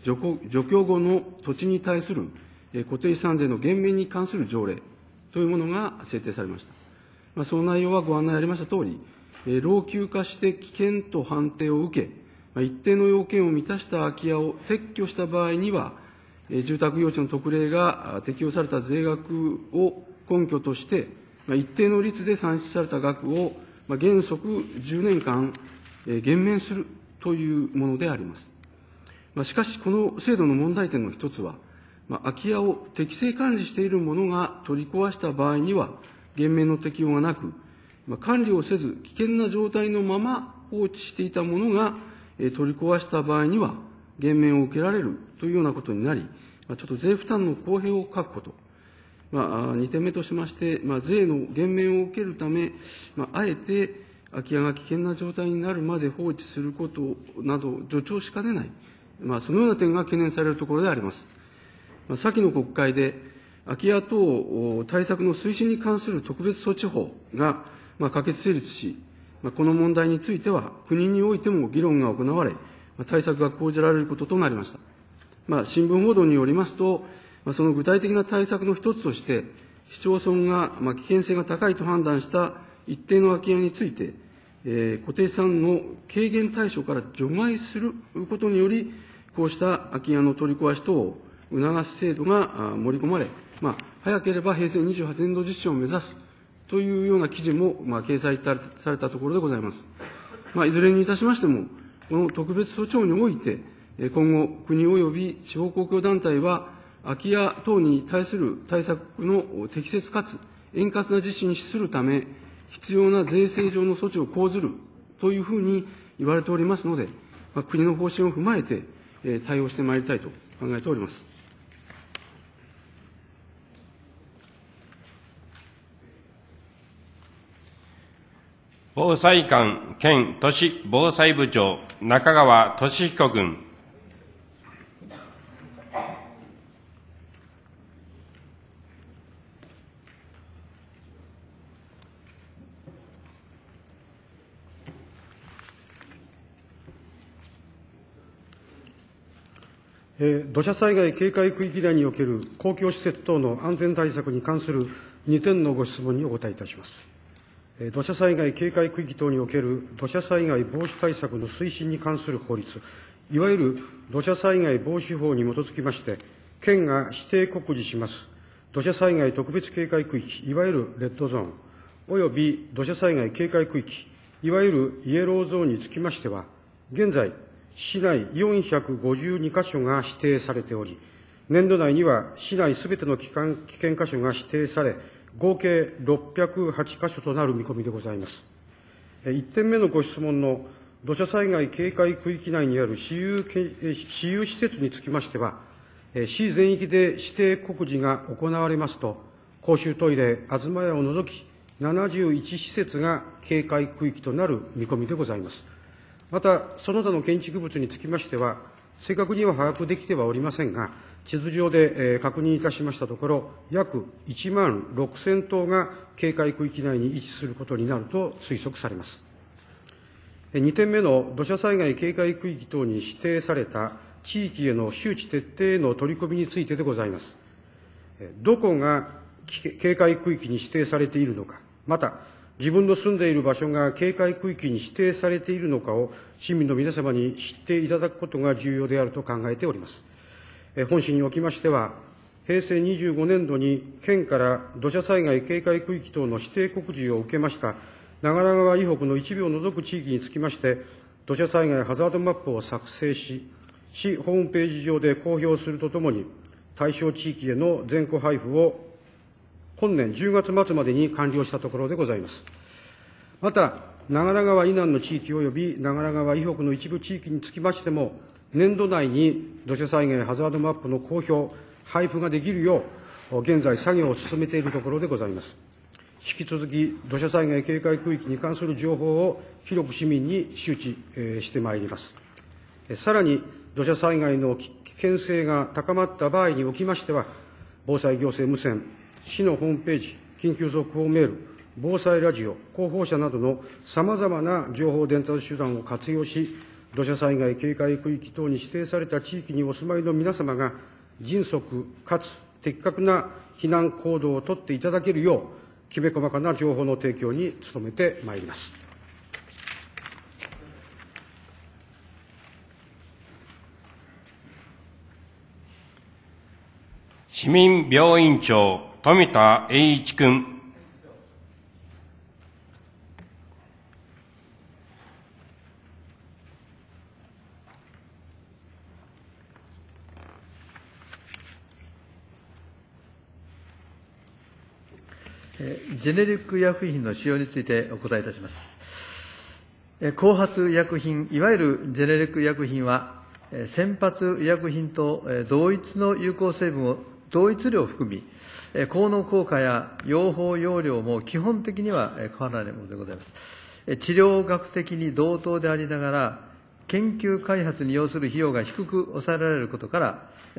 除去後の土地に対する固定資産税の減免に関する条例というものが制定されました。まあ、その内容はご案内ありましたとおり、老朽化して危険と判定を受け、まあ、一定の要件を満たした空き家を撤去した場合には、住宅用地の特例が適用された税額を根拠として、まあ、一定の率で算出された額を、まあ、原則じゅうねんかん減免するというものであります。まあ、しかし、この制度の問題点の一つは、まあ、空き家を適正管理している者が取り壊した場合には、減免の適用がなく、まあ、管理をせず、危険な状態のまま放置していた者が、えー、取り壊した場合には、減免を受けられるというようなことになり、まあ、ちょっと税負担の公平を確保と、まあ、にてんめとしまして、まあ、税の減免を受けるため、まあ、あえて空き家が危険な状態になるまで放置することなど、助長しかねない、まあ、そのような点が懸念されるところであります。まあ、先の国会で、空き家等対策の推進に関する特別措置法が、まあ、可決成立し、まあ、この問題については、国においても議論が行われ、まあ、対策が講じられることとなりました。まあ、新聞報道によりますと、まあ、その具体的な対策の一つとして、市町村が、まあ、危険性が高いと判断した一定の空き家について、えー、固定資産の軽減対象から除外することにより、こうした空き家の取り壊し等を促す制度が盛り込まれ、まあ、早ければ平成にじゅうはちねんど実施を目指すというような記事も、まあ、掲載されたところでございます。まあ、いずれにいたしましても、この特別措置法において、今後、国及び地方公共団体は、空き家等に対する対策の適切かつ円滑な実施に資するため、必要な税制上の措置を講ずるというふうに言われておりますので、まあ、国の方針を踏まえて、対応してまいりたいと考えております。 防災官兼都市防災部長、中川俊彦君。 えー、土砂災害警戒区域内における公共施設等の安全対策に関するにてんのご質問にお答えいたします。えー、土砂災害警戒区域等における土砂災害防止対策の推進に関する法律、いわゆる土砂災害防止法に基づきまして、県が指定告示します土砂災害特別警戒区域、いわゆるレッドゾーン、および土砂災害警戒区域、いわゆるイエローゾーンにつきましては、現在、市内よんひゃくごじゅうにか所が指定されており、年度内には市内すべての危険箇所が指定され、合計ろっぴゃくはちか所となる見込みでございます。いってんめのご質問の土砂災害警戒区域内にある私有、私有施設につきましては、市全域で指定告示が行われますと、公衆トイレ、東屋を除き、ななじゅういち施設が警戒区域となる見込みでございます。また、その他の建築物につきましては、正確には把握できてはおりませんが、地図上で確認いたしましたところ、約いちまんろくせん棟が警戒区域内に位置することになると推測されます。にてんめの土砂災害警戒区域等に指定された地域への周知徹底への取り組みについてでございます。どこが警戒区域に指定されているのか、また、自分の住んでいる場所が警戒区域に指定されているのかを市民の皆様に知っていただくことが重要であると考えております。本市におきましては、平成にじゅうごねんどに県から土砂災害警戒区域等の指定告示を受けました長良川以北の一部を除く地域につきまして、土砂災害ハザードマップを作成し、市ホームページ上で公表するとともに、対象地域への全戸配布を本年じゅうがつまつまでに完了したところでございます。また、長良川以南の地域及び長良川以北の一部地域につきましても、年度内に土砂災害ハザードマップの公表、配布ができるよう、現在作業を進めているところでございます。引き続き、土砂災害警戒区域に関する情報を広く市民に周知してまいります。さらに、土砂災害の危険性が高まった場合におきましては、防災行政無線、市のホームページ、緊急速報メール、防災ラジオ、広報車などのさまざまな情報伝達手段を活用し、 土砂災害警戒区域等に指定された地域にお住まいの皆様が、迅速かつ的確な避難行動を取っていただけるよう、きめ細かな情報の提供に努めてまいります。 市民病院長、富田栄一君。 ジェネリック医薬品の使用についてお答えいたします。後発医薬品、いわゆるジェネリック医薬品は、先発医薬品と同一の有効成分を同一量含み、効能効果や用法用量も基本的には変わらないものでございます。治療学的に同等でありながら、研究開発に要する費用が低く抑えられることから、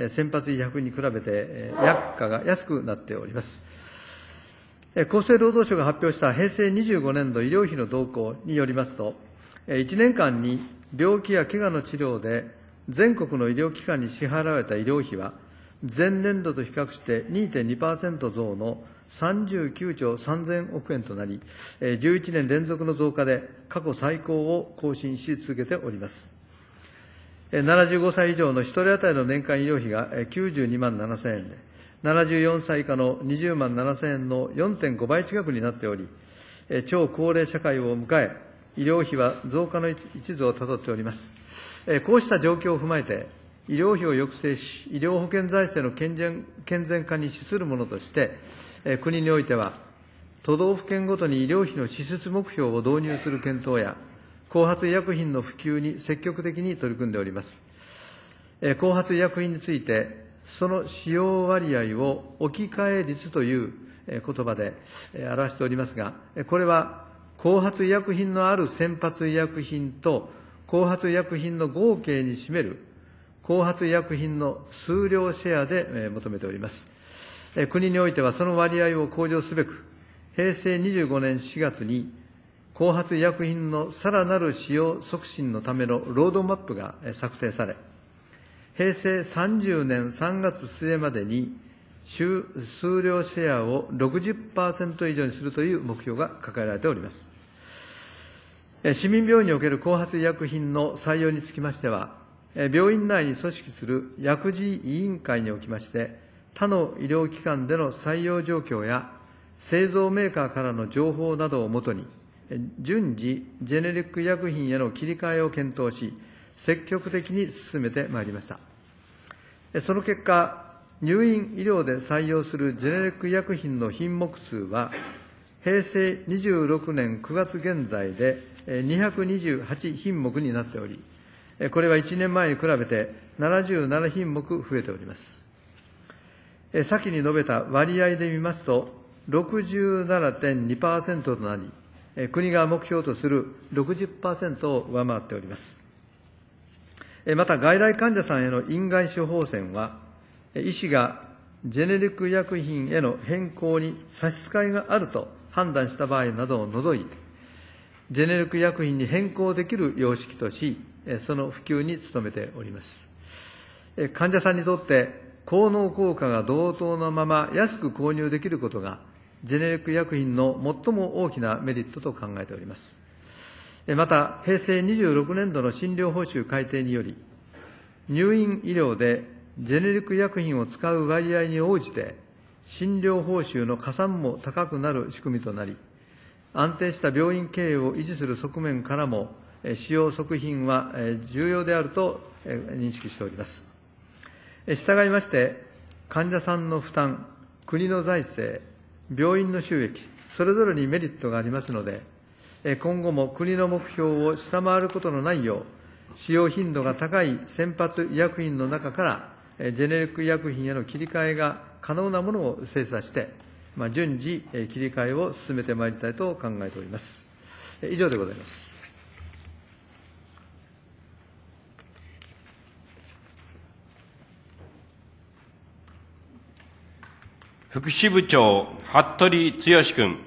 先発医薬品に比べて薬価が安くなっております。厚生労働省が発表した平成にじゅうごねん度医療費の動向によりますと、いちねんかんに病気や怪我の治療で全国の医療機関に支払われた医療費は、前年度と比較して にてんにパーセント 増のさんじゅうきゅうちょうさんぜんおくえんとなり、じゅういちねん連続の増加で過去最高を更新し続けております。ななじゅうごさい以上のひとり当たりの年間医療費がきゅうじゅうにまんななせんえんで、ななじゅうよんさい以下のにじゅうまんななせんえんの よんてんごばい近くになっており、超高齢社会を迎え、医療費は増加の一途をたどっております。こうした状況を踏まえて、医療費を抑制し、医療保険財政の健全健全化に資するものとして、国においては、都道府県ごとに医療費の支出目標を導入する検討や、後発医薬品の普及に積極的に取り組んでおります。後発医薬品について、その使用割合を置き換え率という言葉で表しておりますが、これは後発医薬品のある先発医薬品と後発医薬品の合計に占める後発医薬品の数量シェアで求めております。国においてはその割合を向上すべく、平成にじゅうごねんしがつに後発医薬品のさらなる使用促進のためのロードマップが策定され、平成さんじゅうねんさんがつすえまでに数量シェアを ろくじゅっパーセント 以上にするという目標が掲げられております。市民病院における後発医薬品の採用につきましては、病院内に組織する薬事委員会におきまして、他の医療機関での採用状況や製造メーカーからの情報などをもとに、順次、ジェネリック医薬品への切り替えを検討し、積極的に進めてまいりました。その結果、入院医療で採用するジェネリック医薬品の品目数は、平成にじゅうろくねんくがつ現在でにひゃくにじゅうはちひんもくになっており、これはいちねんまえに比べてななじゅうななひんもく増えております。先に述べた割合で見ますと、ろくじゅうななてんにパーセント となり、国が目標とする ろくじゅっパーセント を上回っております。また、外来患者さんへの院外処方箋は、医師がジェネリック医薬品への変更に差し支えがあると判断した場合などを除いて、ジェネリック医薬品に変更できる様式とし、その普及に努めております。患者さんにとって効能効果が同等のまま安く購入できることが、ジェネリック医薬品の最も大きなメリットと考えております。また、平成にじゅうろくねん度の診療報酬改定により、入院医療でジェネリック医薬品を使う割合に応じて、診療報酬の加算も高くなる仕組みとなり、安定した病院経営を維持する側面からも、使用促進は重要であると認識しております。したがいまして、患者さんの負担、国の財政、病院の収益、それぞれにメリットがありますので、今後も国の目標を下回ることのないよう、使用頻度が高い先発医薬品の中から、ジェネリック医薬品への切り替えが可能なものを精査して、まあ、順次、切り替えを進めてまいりたいと考えております。以上でございます。 福祉部長、服部剛君。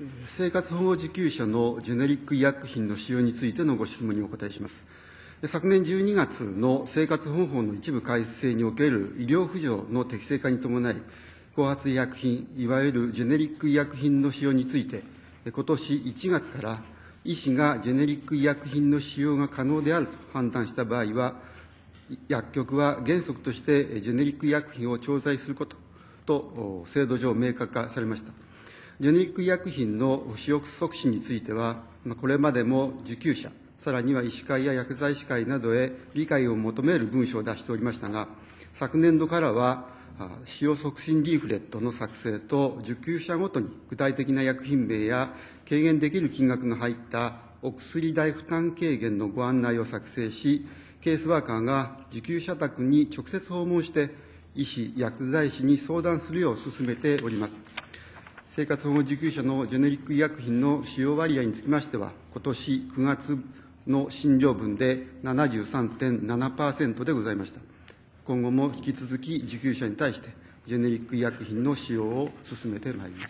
生活保護受給者のジェネリック医薬品の使用についてのご質問にお答えします。昨年じゅうにがつの生活保護法の一部改正における医療扶助の適正化に伴い、後発医薬品、いわゆるジェネリック医薬品の使用について、ことしいちがつから医師がジェネリック医薬品の使用が可能であると判断した場合は、薬局は原則としてジェネリック医薬品を調剤することと制度上明確化されました。ジェネリック医薬品の使用促進については、これまでも受給者、さらには医師会や薬剤師会などへ理解を求める文書を出しておりましたが、昨年度からは、使用促進リーフレットの作成と、受給者ごとに具体的な薬品名や軽減できる金額の入ったお薬代負担軽減のご案内を作成し、ケースワーカーが受給者宅に直接訪問して、医師、薬剤師に相談するよう進めております。生活保護受給者のジェネリック医薬品の使用割合につきましては、ことしくがつの診療分で ななじゅうさんてんななパーセント でございました。今後も引き続き受給者に対して、ジェネリック医薬品の使用を進めてまいります。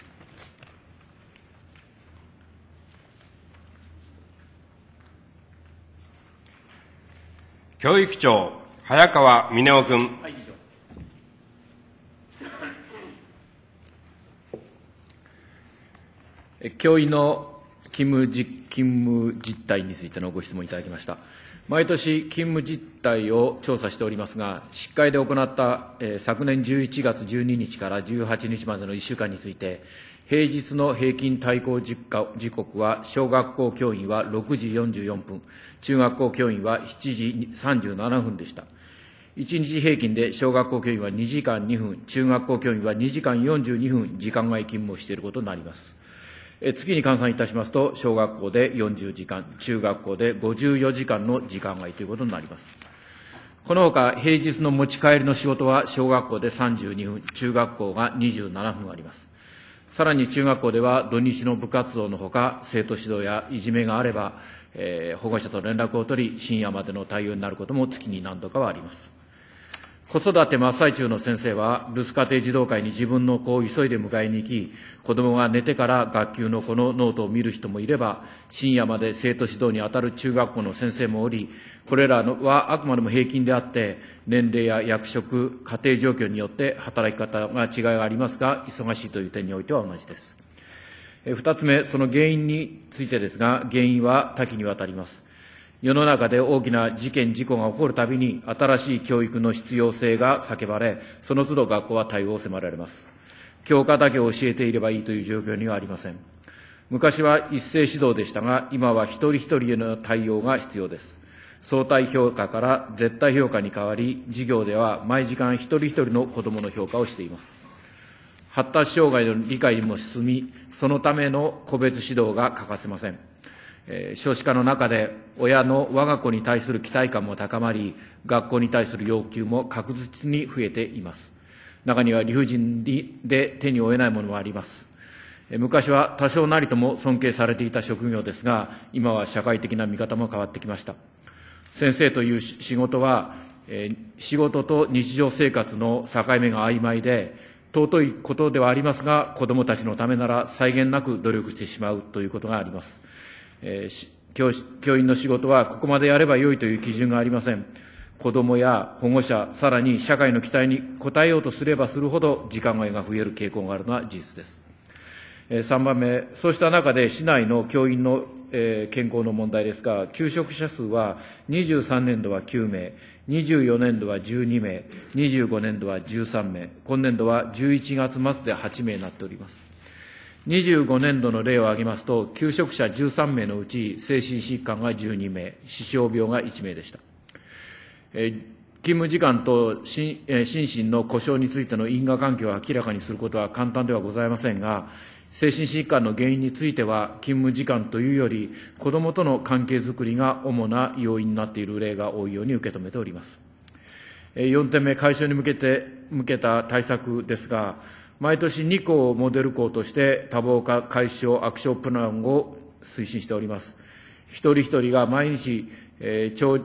教育長、早川峰夫君。はい、 教員の勤務実、勤務実態についてのご質問いただきました。毎年、勤務実態を調査しておりますが、執会で行った、えー、昨年じゅういちがつじゅうににちからじゅうはちにちまでのいっしゅうかんについて、平日の平均退校時刻は、小学校教員はろくじよんじゅうよんぷん、中学校教員はしちじさんじゅうななふんでした。いちにち平均で小学校教員はにじかんにふん、中学校教員はにじかんよんじゅうにふん、時間外勤務をしていることになります。月に換算いたしますと、小学校でよんじゅうじかん、中学校でごじゅうよじかんの時間外ということになります。このほか、平日の持ち帰りの仕事は小学校でさんじゅうにふん、中学校がにじゅうななふんあります。さらに中学校では土日の部活動のほか、生徒指導やいじめがあれば、えー、保護者と連絡を取り、深夜までの対応になることも月に何度かはあります。子育て真っ最中の先生は、留守家庭児童会に自分の子を急いで迎えに行き、子どもが寝てから学級の子のノートを見る人もいれば、深夜まで生徒指導に当たる中学校の先生もおり、これらはあくまでも平均であって、年齢や役職、家庭状況によって働き方が違いがありますが、忙しいという点においては同じです。二つ目、その原因についてですが、原因は多岐にわたります。世の中で大きな事件、事故が起こるたびに、新しい教育の必要性が叫ばれ、その都度学校は対応を迫られます。教科だけを教えていればいいという状況にはありません。昔は一斉指導でしたが、今は一人一人への対応が必要です。相対評価から絶対評価に変わり、授業では毎時間一人一人の子どもの評価をしています。発達障害の理解も進み、そのための個別指導が欠かせません。えー、少子化の中で親の我が子に対する期待感も高まり、学校に対する要求も確実に増えています。中には理不尽で手に負えないものもあります。えー、昔は多少なりとも尊敬されていた職業ですが、今は社会的な見方も変わってきました。先生という仕事は、えー、仕事と日常生活の境目が曖昧で、尊いことではありますが、子どもたちのためなら際限なく努力してしまうということがあります。えー、教, 教員の仕事はここまでやればよいという基準がありません。子どもや保護者、さらに社会の期待に応えようとすればするほど時間外が増える傾向があるのは事実です。えー、さんばんめ、そうした中で市内の教員の、えー、健康の問題ですが、休職者数はにじゅうさんねんどはきゅうめい、にじゅうよねんどはじゅうにめい、にじゅうごねんどはじゅうさんめい、今年度はじゅういちがつまつではちめいになっております。にじゅうごねんどの例を挙げますと、休職者じゅうさんめいのうち、精神疾患がじゅうにめい、視床病がいちめいでした。えー、勤務時間と心身の故障についての因果関係を明らかにすることは簡単ではございませんが、精神疾患の原因については、勤務時間というより、子どもとの関係づくりが主な要因になっている例が多いように受け止めております。よんてんめ、解消に向けて、向けた対策ですが、毎年にこをモデル校として多忙化解消アクションプランを推進しております。一人一人が毎日、えー、長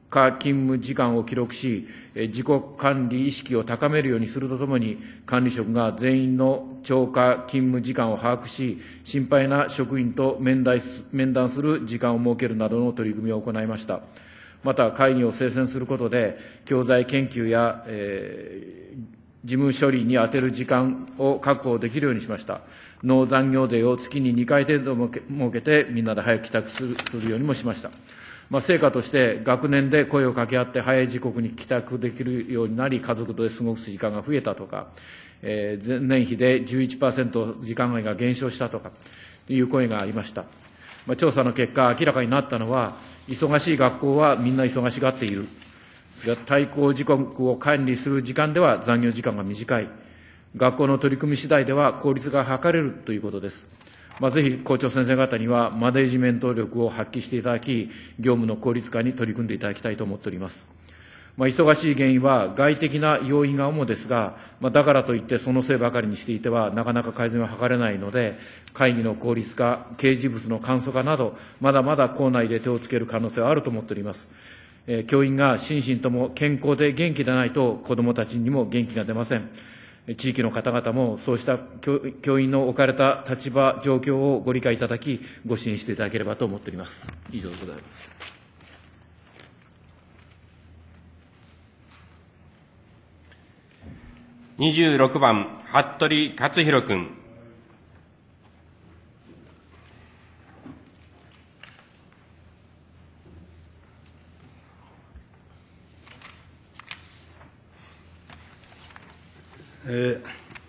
過勤務時間を記録し、自己管理意識を高めるようにするとともに、管理職が全員の超過勤務時間を把握し、心配な職員と面談面談する時間を設けるなどの取り組みを行いました。また、会議を精選することで、教材研究や、えー、事務処理に充てる時間を確保できるようにしました。農残業デーを月ににかい程度設けて、みんなで早く帰宅するようにもしました。まあ、成果として、学年で声を掛け合って早い時刻に帰宅できるようになり、家族とで過ごす時間が増えたとか、えー、前年比で じゅういちパーセント 時間外が減少したとか、という声がありました。まあ、調査の結果、明らかになったのは、忙しい学校はみんな忙しがっている。退校時刻を管理する時間では残業時間が短い。学校の取り組み次第では効率が図れるということです。まあ、ぜひ校長先生方にはマネジメント力を発揮していただき、業務の効率化に取り組んでいただきたいと思っております。まあ、忙しい原因は外的な要因が主ですが、まあ、だからといってそのせいばかりにしていてはなかなか改善は図れないので、会議の効率化、掲示物の簡素化など、まだまだ校内で手をつける可能性はあると思っております。えー、教員が心身とも健康で元気でないと子どもたちにも元気が出ません。地域の方々もそうした教員の置かれた立場、状況をご理解いただき、ご支援していただければと思っております。以上でございます。 にじゅうろくばん、服部克弘君。 えー、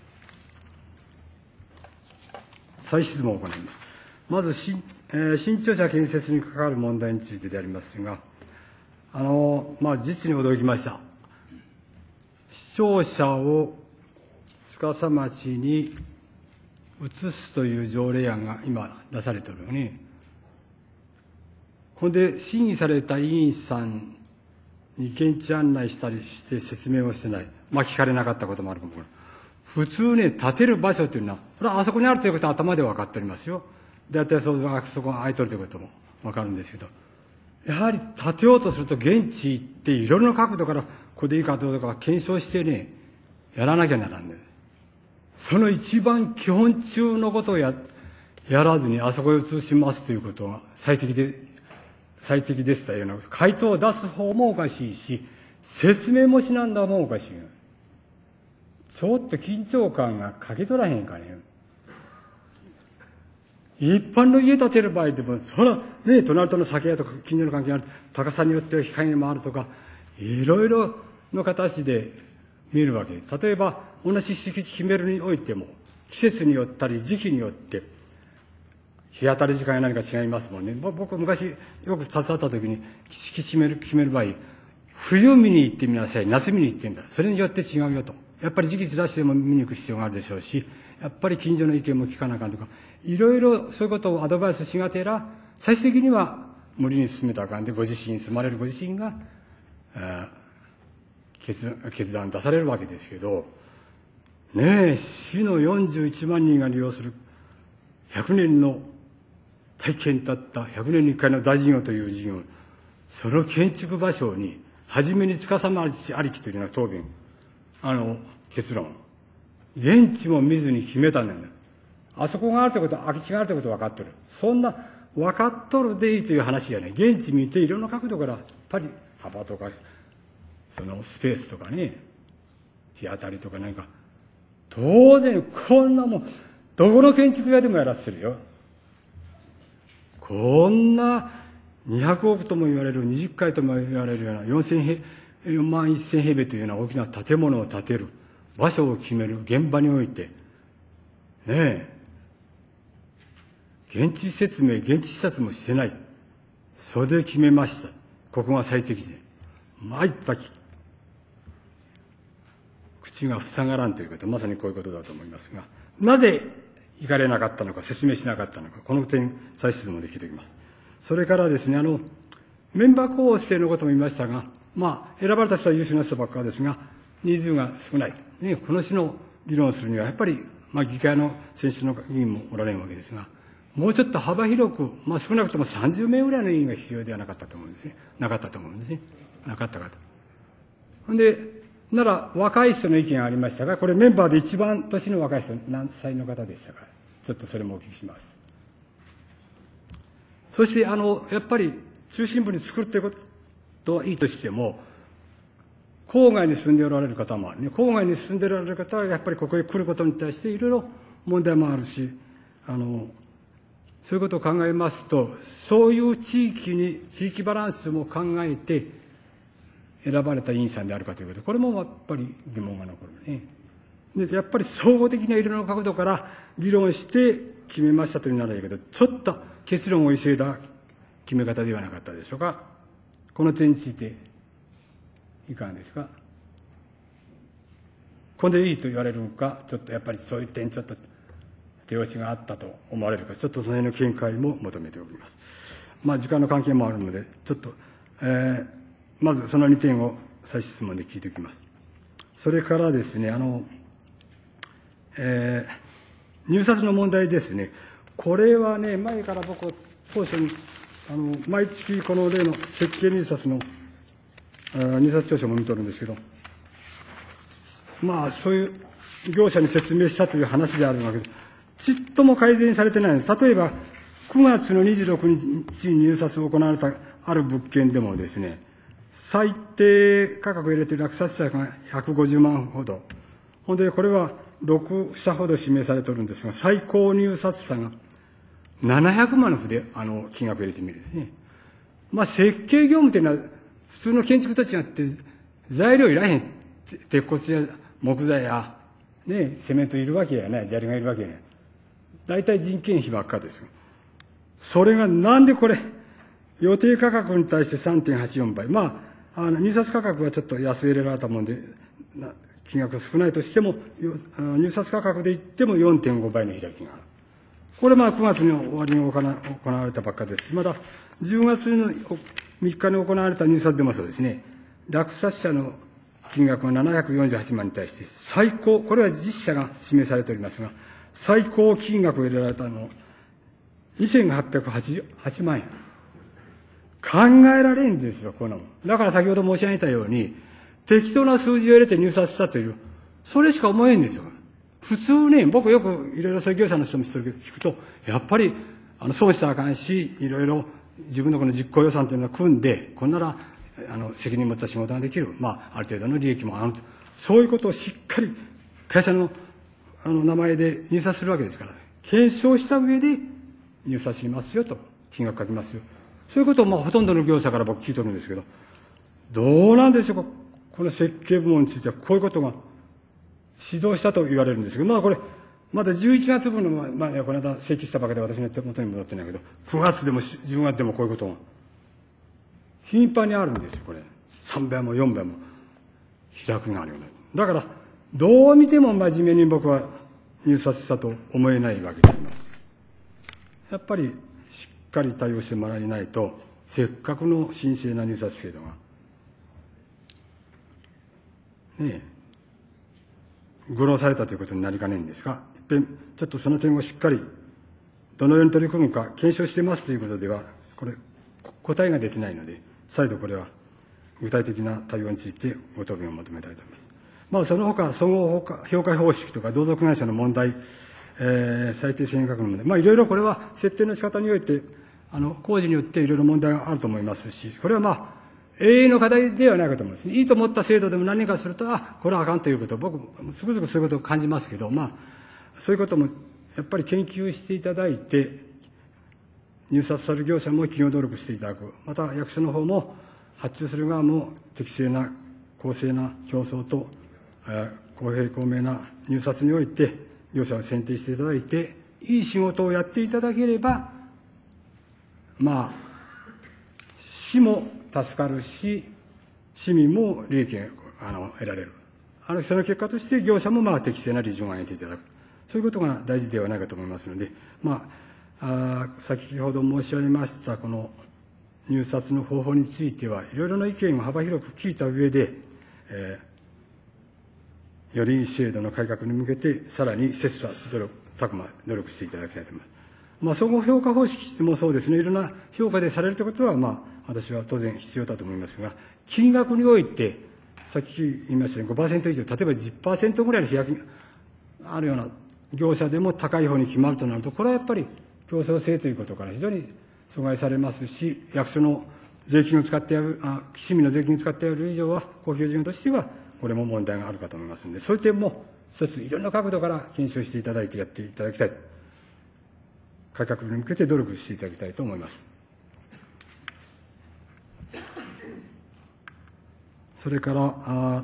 再質問を行います。まず新、えー、新庁舎建設に関わる問題についてでありますが、あのまあ、実に驚きました。市庁舎を司町に移すという条例案が今出されているのに、ほんで審議された委員さんに現地案内したりして説明をしてない。まあ聞かれなかったこともあるかも。普通ね、建てる場所っていうのは、これはあそこにあるということは頭で分かっておりますよ。だいたいそこが空いてるということも分かるんですけど、やはり建てようとすると現地行っていろいろな角度からここでいいかどうか検証してね、やらなきゃならんね。その一番基本中のことをややらずにあそこへ移しますということは最適で、最適でしたような回答を出す方もおかしいし、説明もしなんだもおかしい。ちょっと緊張感がかけ取らへんかね。一般の家建てる場合でも、そら、ね、隣との酒屋とか近所の関係がある、高さによっては日陰もあるとか、いろいろの形で見るわけ。例えば、同じ敷地決めるにおいても、季節によったり時期によって、日当たり時間や何か違いますもんね。僕、昔よく携わった時に、敷地決める、決める場合、冬見に行ってみなさい、夏見に行ってんだ。それによって違うよと。やっぱり時期ずらしても見に行く必要があるでしょうし、やっぱり近所の意見も聞かなあかんとか、いろいろそういうことをアドバイスしがてら、最終的には無理に進めたらあかんで、ご自身、住まれるご自身が、決, 決断出されるわけですけど、ねえ、市のよんじゅういちまんにんが利用するひゃくねんの体験だったひゃくねんにいっかいの大事業という事業、その建築場所に、初めに司町ありきというのは答弁、あの、結論。現地も見ずに決めたんだよ。あそこがあるということは、空き地があるということは分かっとる。そんな、分かっとるでいいという話じゃない。現地見て、いろんな角度から、やっぱり幅とか、そのスペースとかね、日当たりとか何か、当然、こんなもん、どこの建築屋でもやらせるよ。こんな、にひゃくおくとも言われる、にじゅっかいとも言われるような、よんまんせん平米というような大きな建物を建てる、場所を決める、現場において、ねえ、現地説明、現地視察もしてない。それで決めました。ここが最適で。参ったき。口が塞がらんということ、まさにこういうことだと思いますが、なぜ行かれなかったのか、説明しなかったのか、この点、再質問できております。それからですね、あの、メンバー構成のことも言いましたが、まあ、選ばれた人は優秀な人ばっかりですが、人数が少ない。ね、この種の議論をするには、やっぱり、まあ、議会の選出の議員もおられるわけですが、もうちょっと幅広く、まあ、少なくともさんじゅうめいぐらいの委員が必要ではなかったと思うんですね。なかったと思うんですね。 なかったかと。ほんで、なら若い人の意見がありましたが、これメンバーで一番年の若い人、何歳の方でしたか、ちょっとそれもお聞きします。そして、あの、やっぱり中心部に作るということはいいとしても、郊外に住んでおられる方もあるね。郊外に住んでおられる方は、やっぱりここへ来ることに対していろいろ問題もあるし、あの、そういうことを考えますと、そういう地域に、地域バランスも考えて選ばれた委員さんであるかということ、これもやっぱり疑問が残るね。で、やっぱり総合的ないろいろな角度から議論して決めましたというならいいけど、ちょっと結論を急いだ決め方ではなかったでしょうか。この点について、いかがですか。これでいいと言われるのか、ちょっとやっぱりそういう点、ちょっと手落ちがあったと思われるか、ちょっとその辺の見解も求めております。まあ、時間の関係もあるので、ちょっと、えー、まずそのにてんを再質問で聞いておきます。それからですね、あの、えー、入札の問題ですね。これはね、前から僕、当初に、あの、毎月この例の設計入札の、入札調書も見とるんですけど、まあ、そういう業者に説明したという話であるわけで、ちっとも改善されてないんです。例えば、くがつのにじゅうろくにちに入札を行われたある物件でもですね、最低価格を入れて落札者がひゃくごじゅうまんほど。ほんで、これはろくしゃほど指名されておるんですが、最高入札者がななひゃくまんの筆、あの、金額を入れてみるね。まあ、設計業務というのは、普通の建築と違って、材料いらへん。鉄骨や木材や、ね、セメントいるわけやない、砂利がいるわけやない。大体人件費ばっかですよ。それがなんでこれ、予定価格に対して さんてんはちよん 倍。まあ、あの入札価格はちょっと安入れられたもんで、金額が少ないとしても、入札価格で言っても よんてんご 倍の開きがある。これまあくがつの終わりに行われたばっかりですし、まだじゅうがつのみっかに行われた入札でもそうですね、落札者の金額がななひゃくよんじゅうはちまんに対して最高、これは実社が示されておりますが、最高金額を入れられたのにせんはっぴゃくはちじゅうはちまんえん。考えられんですよ、こんなもん。だから先ほど申し上げたように、適当な数字を入れて入札したという、それしか思えんですよ。普通ね、僕よくいろいろそういう業者の人も聞くと、やっぱり、あの、損したらあかんし、いろいろ自分のこの実行予算というのを組んで、こんなら、あの、責任を持った仕事ができる。まあ、ある程度の利益もあると。そういうことをしっかり、会社の、あの、名前で入札するわけですから、検証した上で入札しますよと、金額書きますよ。そういうことを、まあ、ほとんどの業者から僕聞いてるんですけど、どうなんでしょうか、この設計部門については、こういうことが指導したと言われるんですけど、まあ、これ、まだじゅういちがつぶんの、まあ、この間請求したばかりで私の手元に戻ってないけど、くがつでもじゅうがつでもこういうことが頻繁にあるんですよ、これ。さんばいもよんばいも開きがあるよね。だから、どう見ても真面目に僕は入札したと思えないわけであります。やっぱり、しっかり対応してもらえないと、せっかくの神聖な入札制度が、ねえ、愚弄されたということになりかねんですが、いっぺん、ちょっとその点をしっかり、どのように取り組むか、検証してますということでは、これ、答えが出てないので、再度これは、具体的な対応についてご答弁を求めたいと思います。まあ、その他、総合評価方式とか、同族会社の問題、えー、最低制限額の問題、まあ、いろいろこれは、設定の仕方において、あの、工事によっていろいろ問題があると思いますし、これはまあ、永遠の課題ではないかと思います。いいと思った制度でも何かすると、あ、これはあかんということを、僕、つくづくそういうことを感じますけど、まあ、そういうことも、やっぱり研究していただいて、入札される業者も企業努力していただく。また、役所の方も、発注する側も適正な、公正な競争と、えー、公平公明な入札において、業者を選定していただいて、いい仕事をやっていただければ、まあ、市も助かるし、市民も利益があの得られる。あの、その結果として業者もまあ適正な利潤を上げていただく。そういうことが大事ではないかと思いますので、まあ、あ先ほど申し上げました、この入札の方法については、いろいろな意見を幅広く聞いた上で、えー、よりいい制度の改革に向けて、さらに切磋努力、たくま努力していただきたいと思います。まあ、総合評価方式もそうですね、いろんな評価でされるということは、まあ、私は当然必要だと思いますが、 金額において、さっき言いましたようにごパーセント以上、例えばじゅっパーセントぐらいの開きがあるような業者でも高い方に決まるとなると、これはやっぱり競争性ということから非常に阻害されますし、役所の税金を使ってやる、あ市民の税金を使ってやる以上は、公共事業としては、これも問題があるかと思いますので、そういう点も一つ、いろんな角度から検証していただいてやっていただきたい。改革に向けて努力していただきたいと思います。それから、あ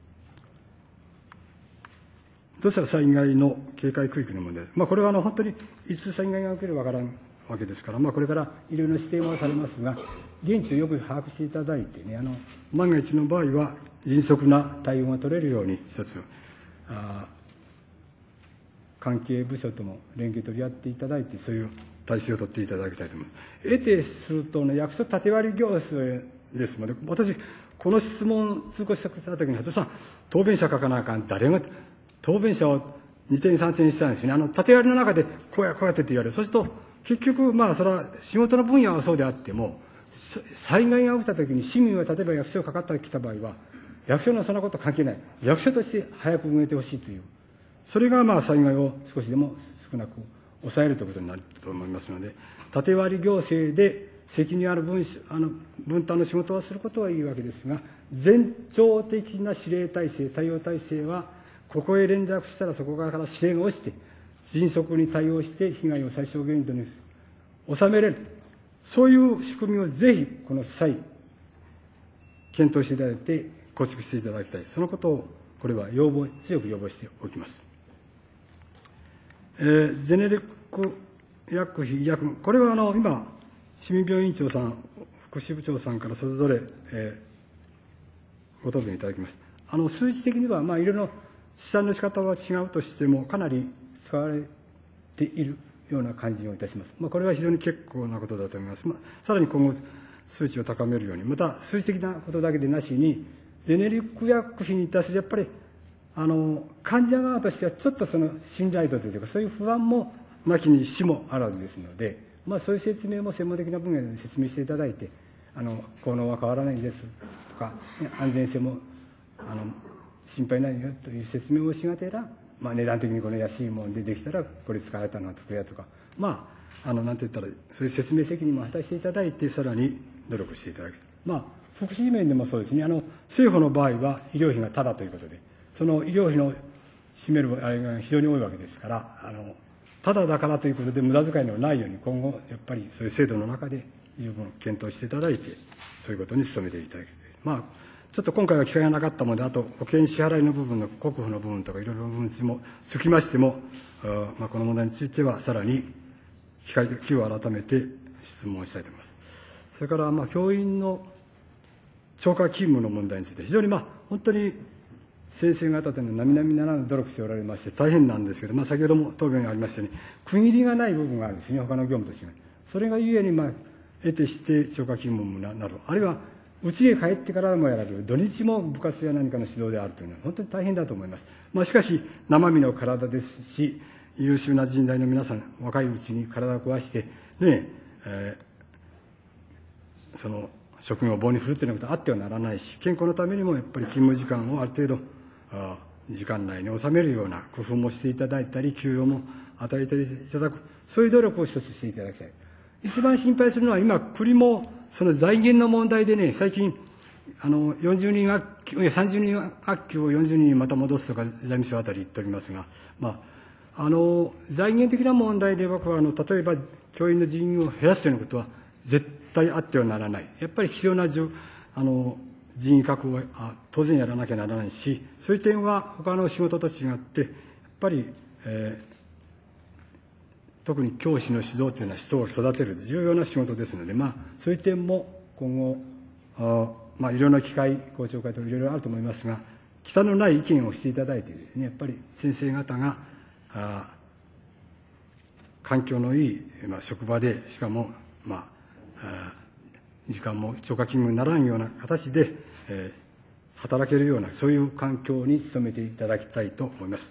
土砂災害の警戒区域の問題、まあ、これはあの本当にいつ災害が起きるかわからんわけですから、まあ、これからいろいろな指定もされますが、現地をよく把握していただいてね、あの万が一の場合は、迅速な対応が取れるように、一つ、あ関係部署とも連携取り合っていただいて、そういう体制を取っていただきたいと思います。得てすると、ね、役所縦割り行政ですので、私、この質問通告したときに、どうしたら答弁者書かなあかん、誰が答弁者をにてんさんてんしたんですね。あの縦割りの中でこうやこうやってって言われる。そうすると結局まあそれは仕事の分野はそうであっても、災害が起きたときに市民は例えば役所がかかってきた場合は、役所のそんなこと関係ない。役所として早く動いてほしいという。それがまあ災害を少しでも少なく抑えるということになると思いますので、縦割り行政で責任ある 分, あの分担の仕事をすることはいいわけですが、全庁的な指令体制、対応体制は、ここへ連絡したらそこから指令が落ちて、迅速に対応して被害を最小限度に収めれる、そういう仕組みをぜひこの際、検討していただいて、構築していただきたい、そのことを、これは要望、強く要望しておきます。えー、ゼネリック薬費、医薬、これはあの今、市民病院長さん、福祉部長さんからそれぞれ、えー、ご答弁いただきました。あの数値的には、まあ、いろいろ試算の仕方は違うとしても、かなり使われているような感じをいたします。まあ、これは非常に結構なことだと思います。まあ、さらに今後、数値を高めるように、また数値的なことだけでなしに、ゼネリック薬費に対するやっぱり、あの患者側としてはちょっとその信頼度というか、そういう不安もなきにしもあらずですので、まあ、そういう説明も専門的な分野で説明していただいて、あの効能は変わらないですとか、安全性もあの心配ないよという説明をしがてら、まあ、値段的にこの安いものでできたらこれ使われたのは得やとか、まあ、あのなんて言ったら、そういう説明責任も果たしていただいて、さらに努力していただく。まあ、福祉面でもそうですね、あの政府の場合は医療費がタダということで、その医療費の占めるあれが非常に多いわけですから、あのただだからということで無駄遣いのないように、今後やっぱりそういう制度の中で十分検討していただいて、そういうことに努めていただきたい。まあちょっと今回は機会がなかったので、あと保険支払いの部分の国庫の部分とかいろいろな部分もつきましても、まあ、この問題についてはさらに機会機を改めて質問したいと思います。それからまあ教員の超過勤務の問題について、非常にまあ本当に先生方というのは並々ならぬ努力しておられまして大変なんですけど、まあ、先ほども答弁がありましたように、区切りがない部分があるんですね、他の業務としては。それがゆえに、まあ、得てして超過勤務もなる、あるいは家へ帰ってからもやられる、土日も部活や何かの指導であるというのは、本当に大変だと思います。まあ、しかし、生身の体ですし、優秀な人材の皆さん、若いうちに体を壊して、ねえー、その職業を棒に振るというようなことはあってはならないし、健康のためにもやっぱり勤務時間をある程度、時間内に収めるような工夫もしていただいたり、給与も与えていただく、そういう努力を一つしていただきたい。一番心配するのは、今、国もその財源の問題でね、最近、あのよんじゅうにん学級、いやさんじゅうにん学級をよんじゅうにんにまた戻すとか、財務省あたり言っておりますが、まあ、あの財源的な問題で、僕はあの例えば教員の人員を減らすというようなことは、絶対あってはならない。やっぱり必要なあの人員確保は当然やらなきゃならないし、そういう点は他の仕事と違って、やっぱり、えー、特に教師の指導というのは人を育てる重要な仕事ですので、まあ、そういう点も今後、あまあ、いろんな機会、公聴会といろいろあると思いますが、忌憚のない意見をしていただいてですね、やっぱり先生方が、あ環境のいい、まあ、職場で、しかも、まあ、あ時間も超過勤務にならんような形で、えー、働けるような、そういう環境に努めていただきたいと思います。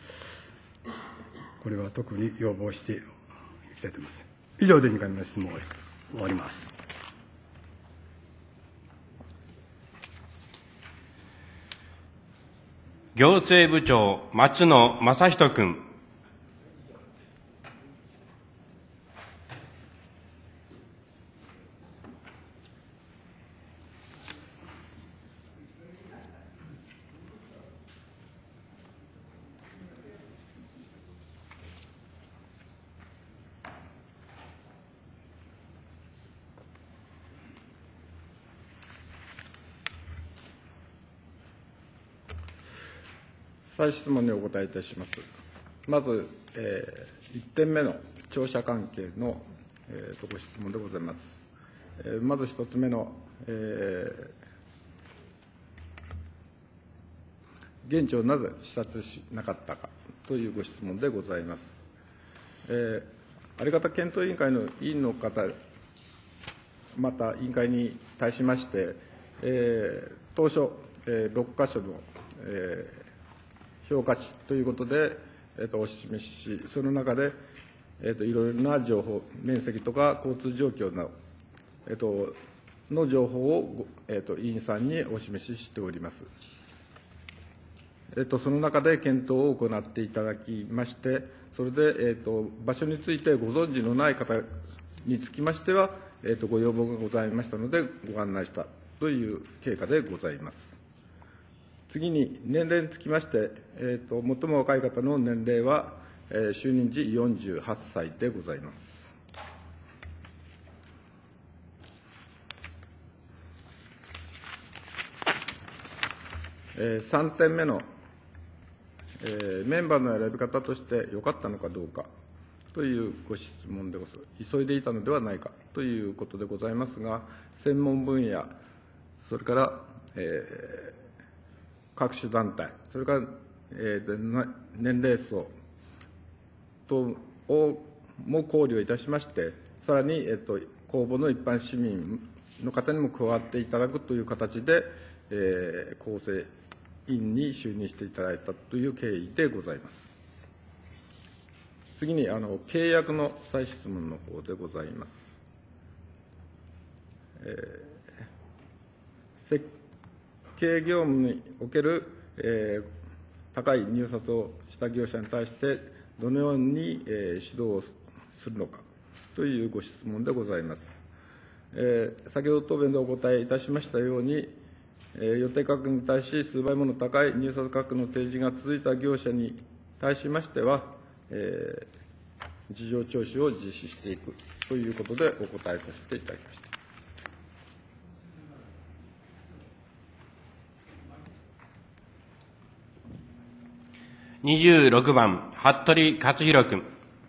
これは特に要望していきたいと思います。以上でにかいめの質問を終わります。 行政部長、松野正人君。 再質問にお答えいたします。まず、えー、いってんめの庁舎関係の、えー、とご質問でございます。えー、まず一つ目の、えー、現地をなぜ視察しなかったかというご質問でございます。えー、あり方検討委員会の委員の方、また委員会に対しまして、えー、当初、えー、ろっかしょの、えー評価値ということで、えー、とお示しし、その中で、えー、といろいろな情報、面積とか交通状況など、えー、との情報を、えー、と委員さんにお示ししております。えー、とその中で検討を行っていただきまして、それで、えー、と場所についてご存知のない方につきましては、えー、とご要望がございましたので、ご案内したという経過でございます。次に、年齢につきまして、えー、と最も若い方の年齢は、えー、就任時よんじゅうはっさいでございます。えー、さんてんめの、えー、メンバーの選び方としてよかったのかどうかというご質問でございます。急いでいたのではないかということでございますが、専門分野、それから、えー各種団体、それから、えー、年齢層等をも考慮いたしまして、さらに、えー、と公募の一般市民の方にも加わっていただくという形で、えー、構成員に就任していただいたという経緯でございます。次に、あの契約の再質問の方でございます。えー経業務における、えー、高い入札をした業者に対して、どのように、えー、指導をするのかというご質問でございます。えー、先ほど答弁でお答えいたしましたように、えー、予定価格に対し数倍もの高い入札価格の提示が続いた業者に対しましては、えー、事情聴取を実施していくということでお答えさせていただきました。 にじゅうろくばん、服部克弘君。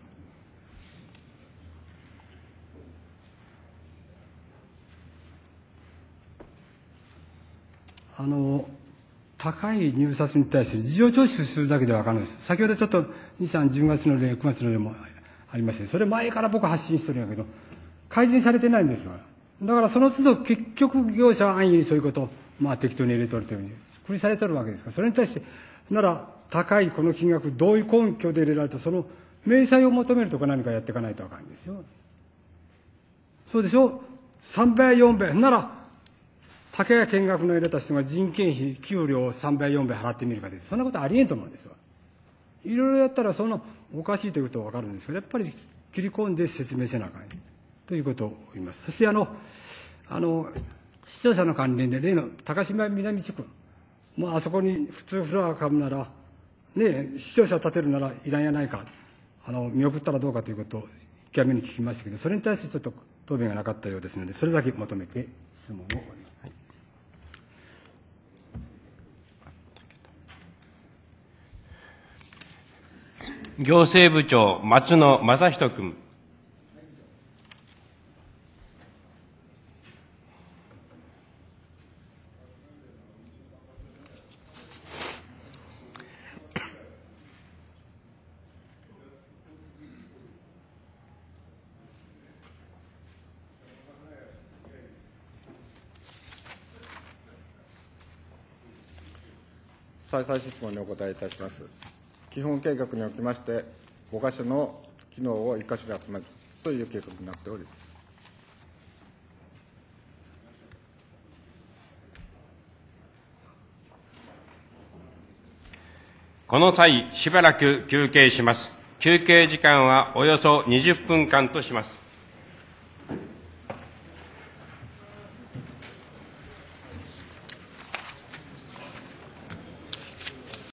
あの高い入札に対して事情聴取するだけでは分からないです。先ほどちょっとに、さん、じゅうがつの例、くがつの例もありまして、それ前から僕発信してるんやけど、改善されてないんですよ。だからその都度結局業者は安易にそういうことを、まあ、適当に入れとるというふうに繰りされてるわけですから、それに対してなら高いこの金額、どういう根拠で入れられた、その明細を求めるとか何かやっていかないと分かるんですよ。そうでしょ、さんばい、よんばい、なら、高い見学の入れた人が人件費、給料をさんばい、よんばい払ってみるかです。そんなことありえんと思うんですよ。いろいろやったら、そのおかしいということは分かるんですけど、やっぱり切り込んで説明せなあかんということを言います。そしてあの、あの、視聴者の関連で、例の高島南地区、もうあそこに普通フロア買うなら、ね、視聴者立てるならいらんやないか、あの見送ったらどうかということをいっかいめに聞きましたけど、それに対してちょっと答弁がなかったようですので、それだけ求めて質問を終わります。はい、 行政部長、松野正人君。 再々質問にお答えいたします。基本計画におきまして、ごかしょの機能をいっかしょで集めるという計画になっております。 この際、しばらく休憩します。休憩時間はおよそにじゅっぷんかんとします。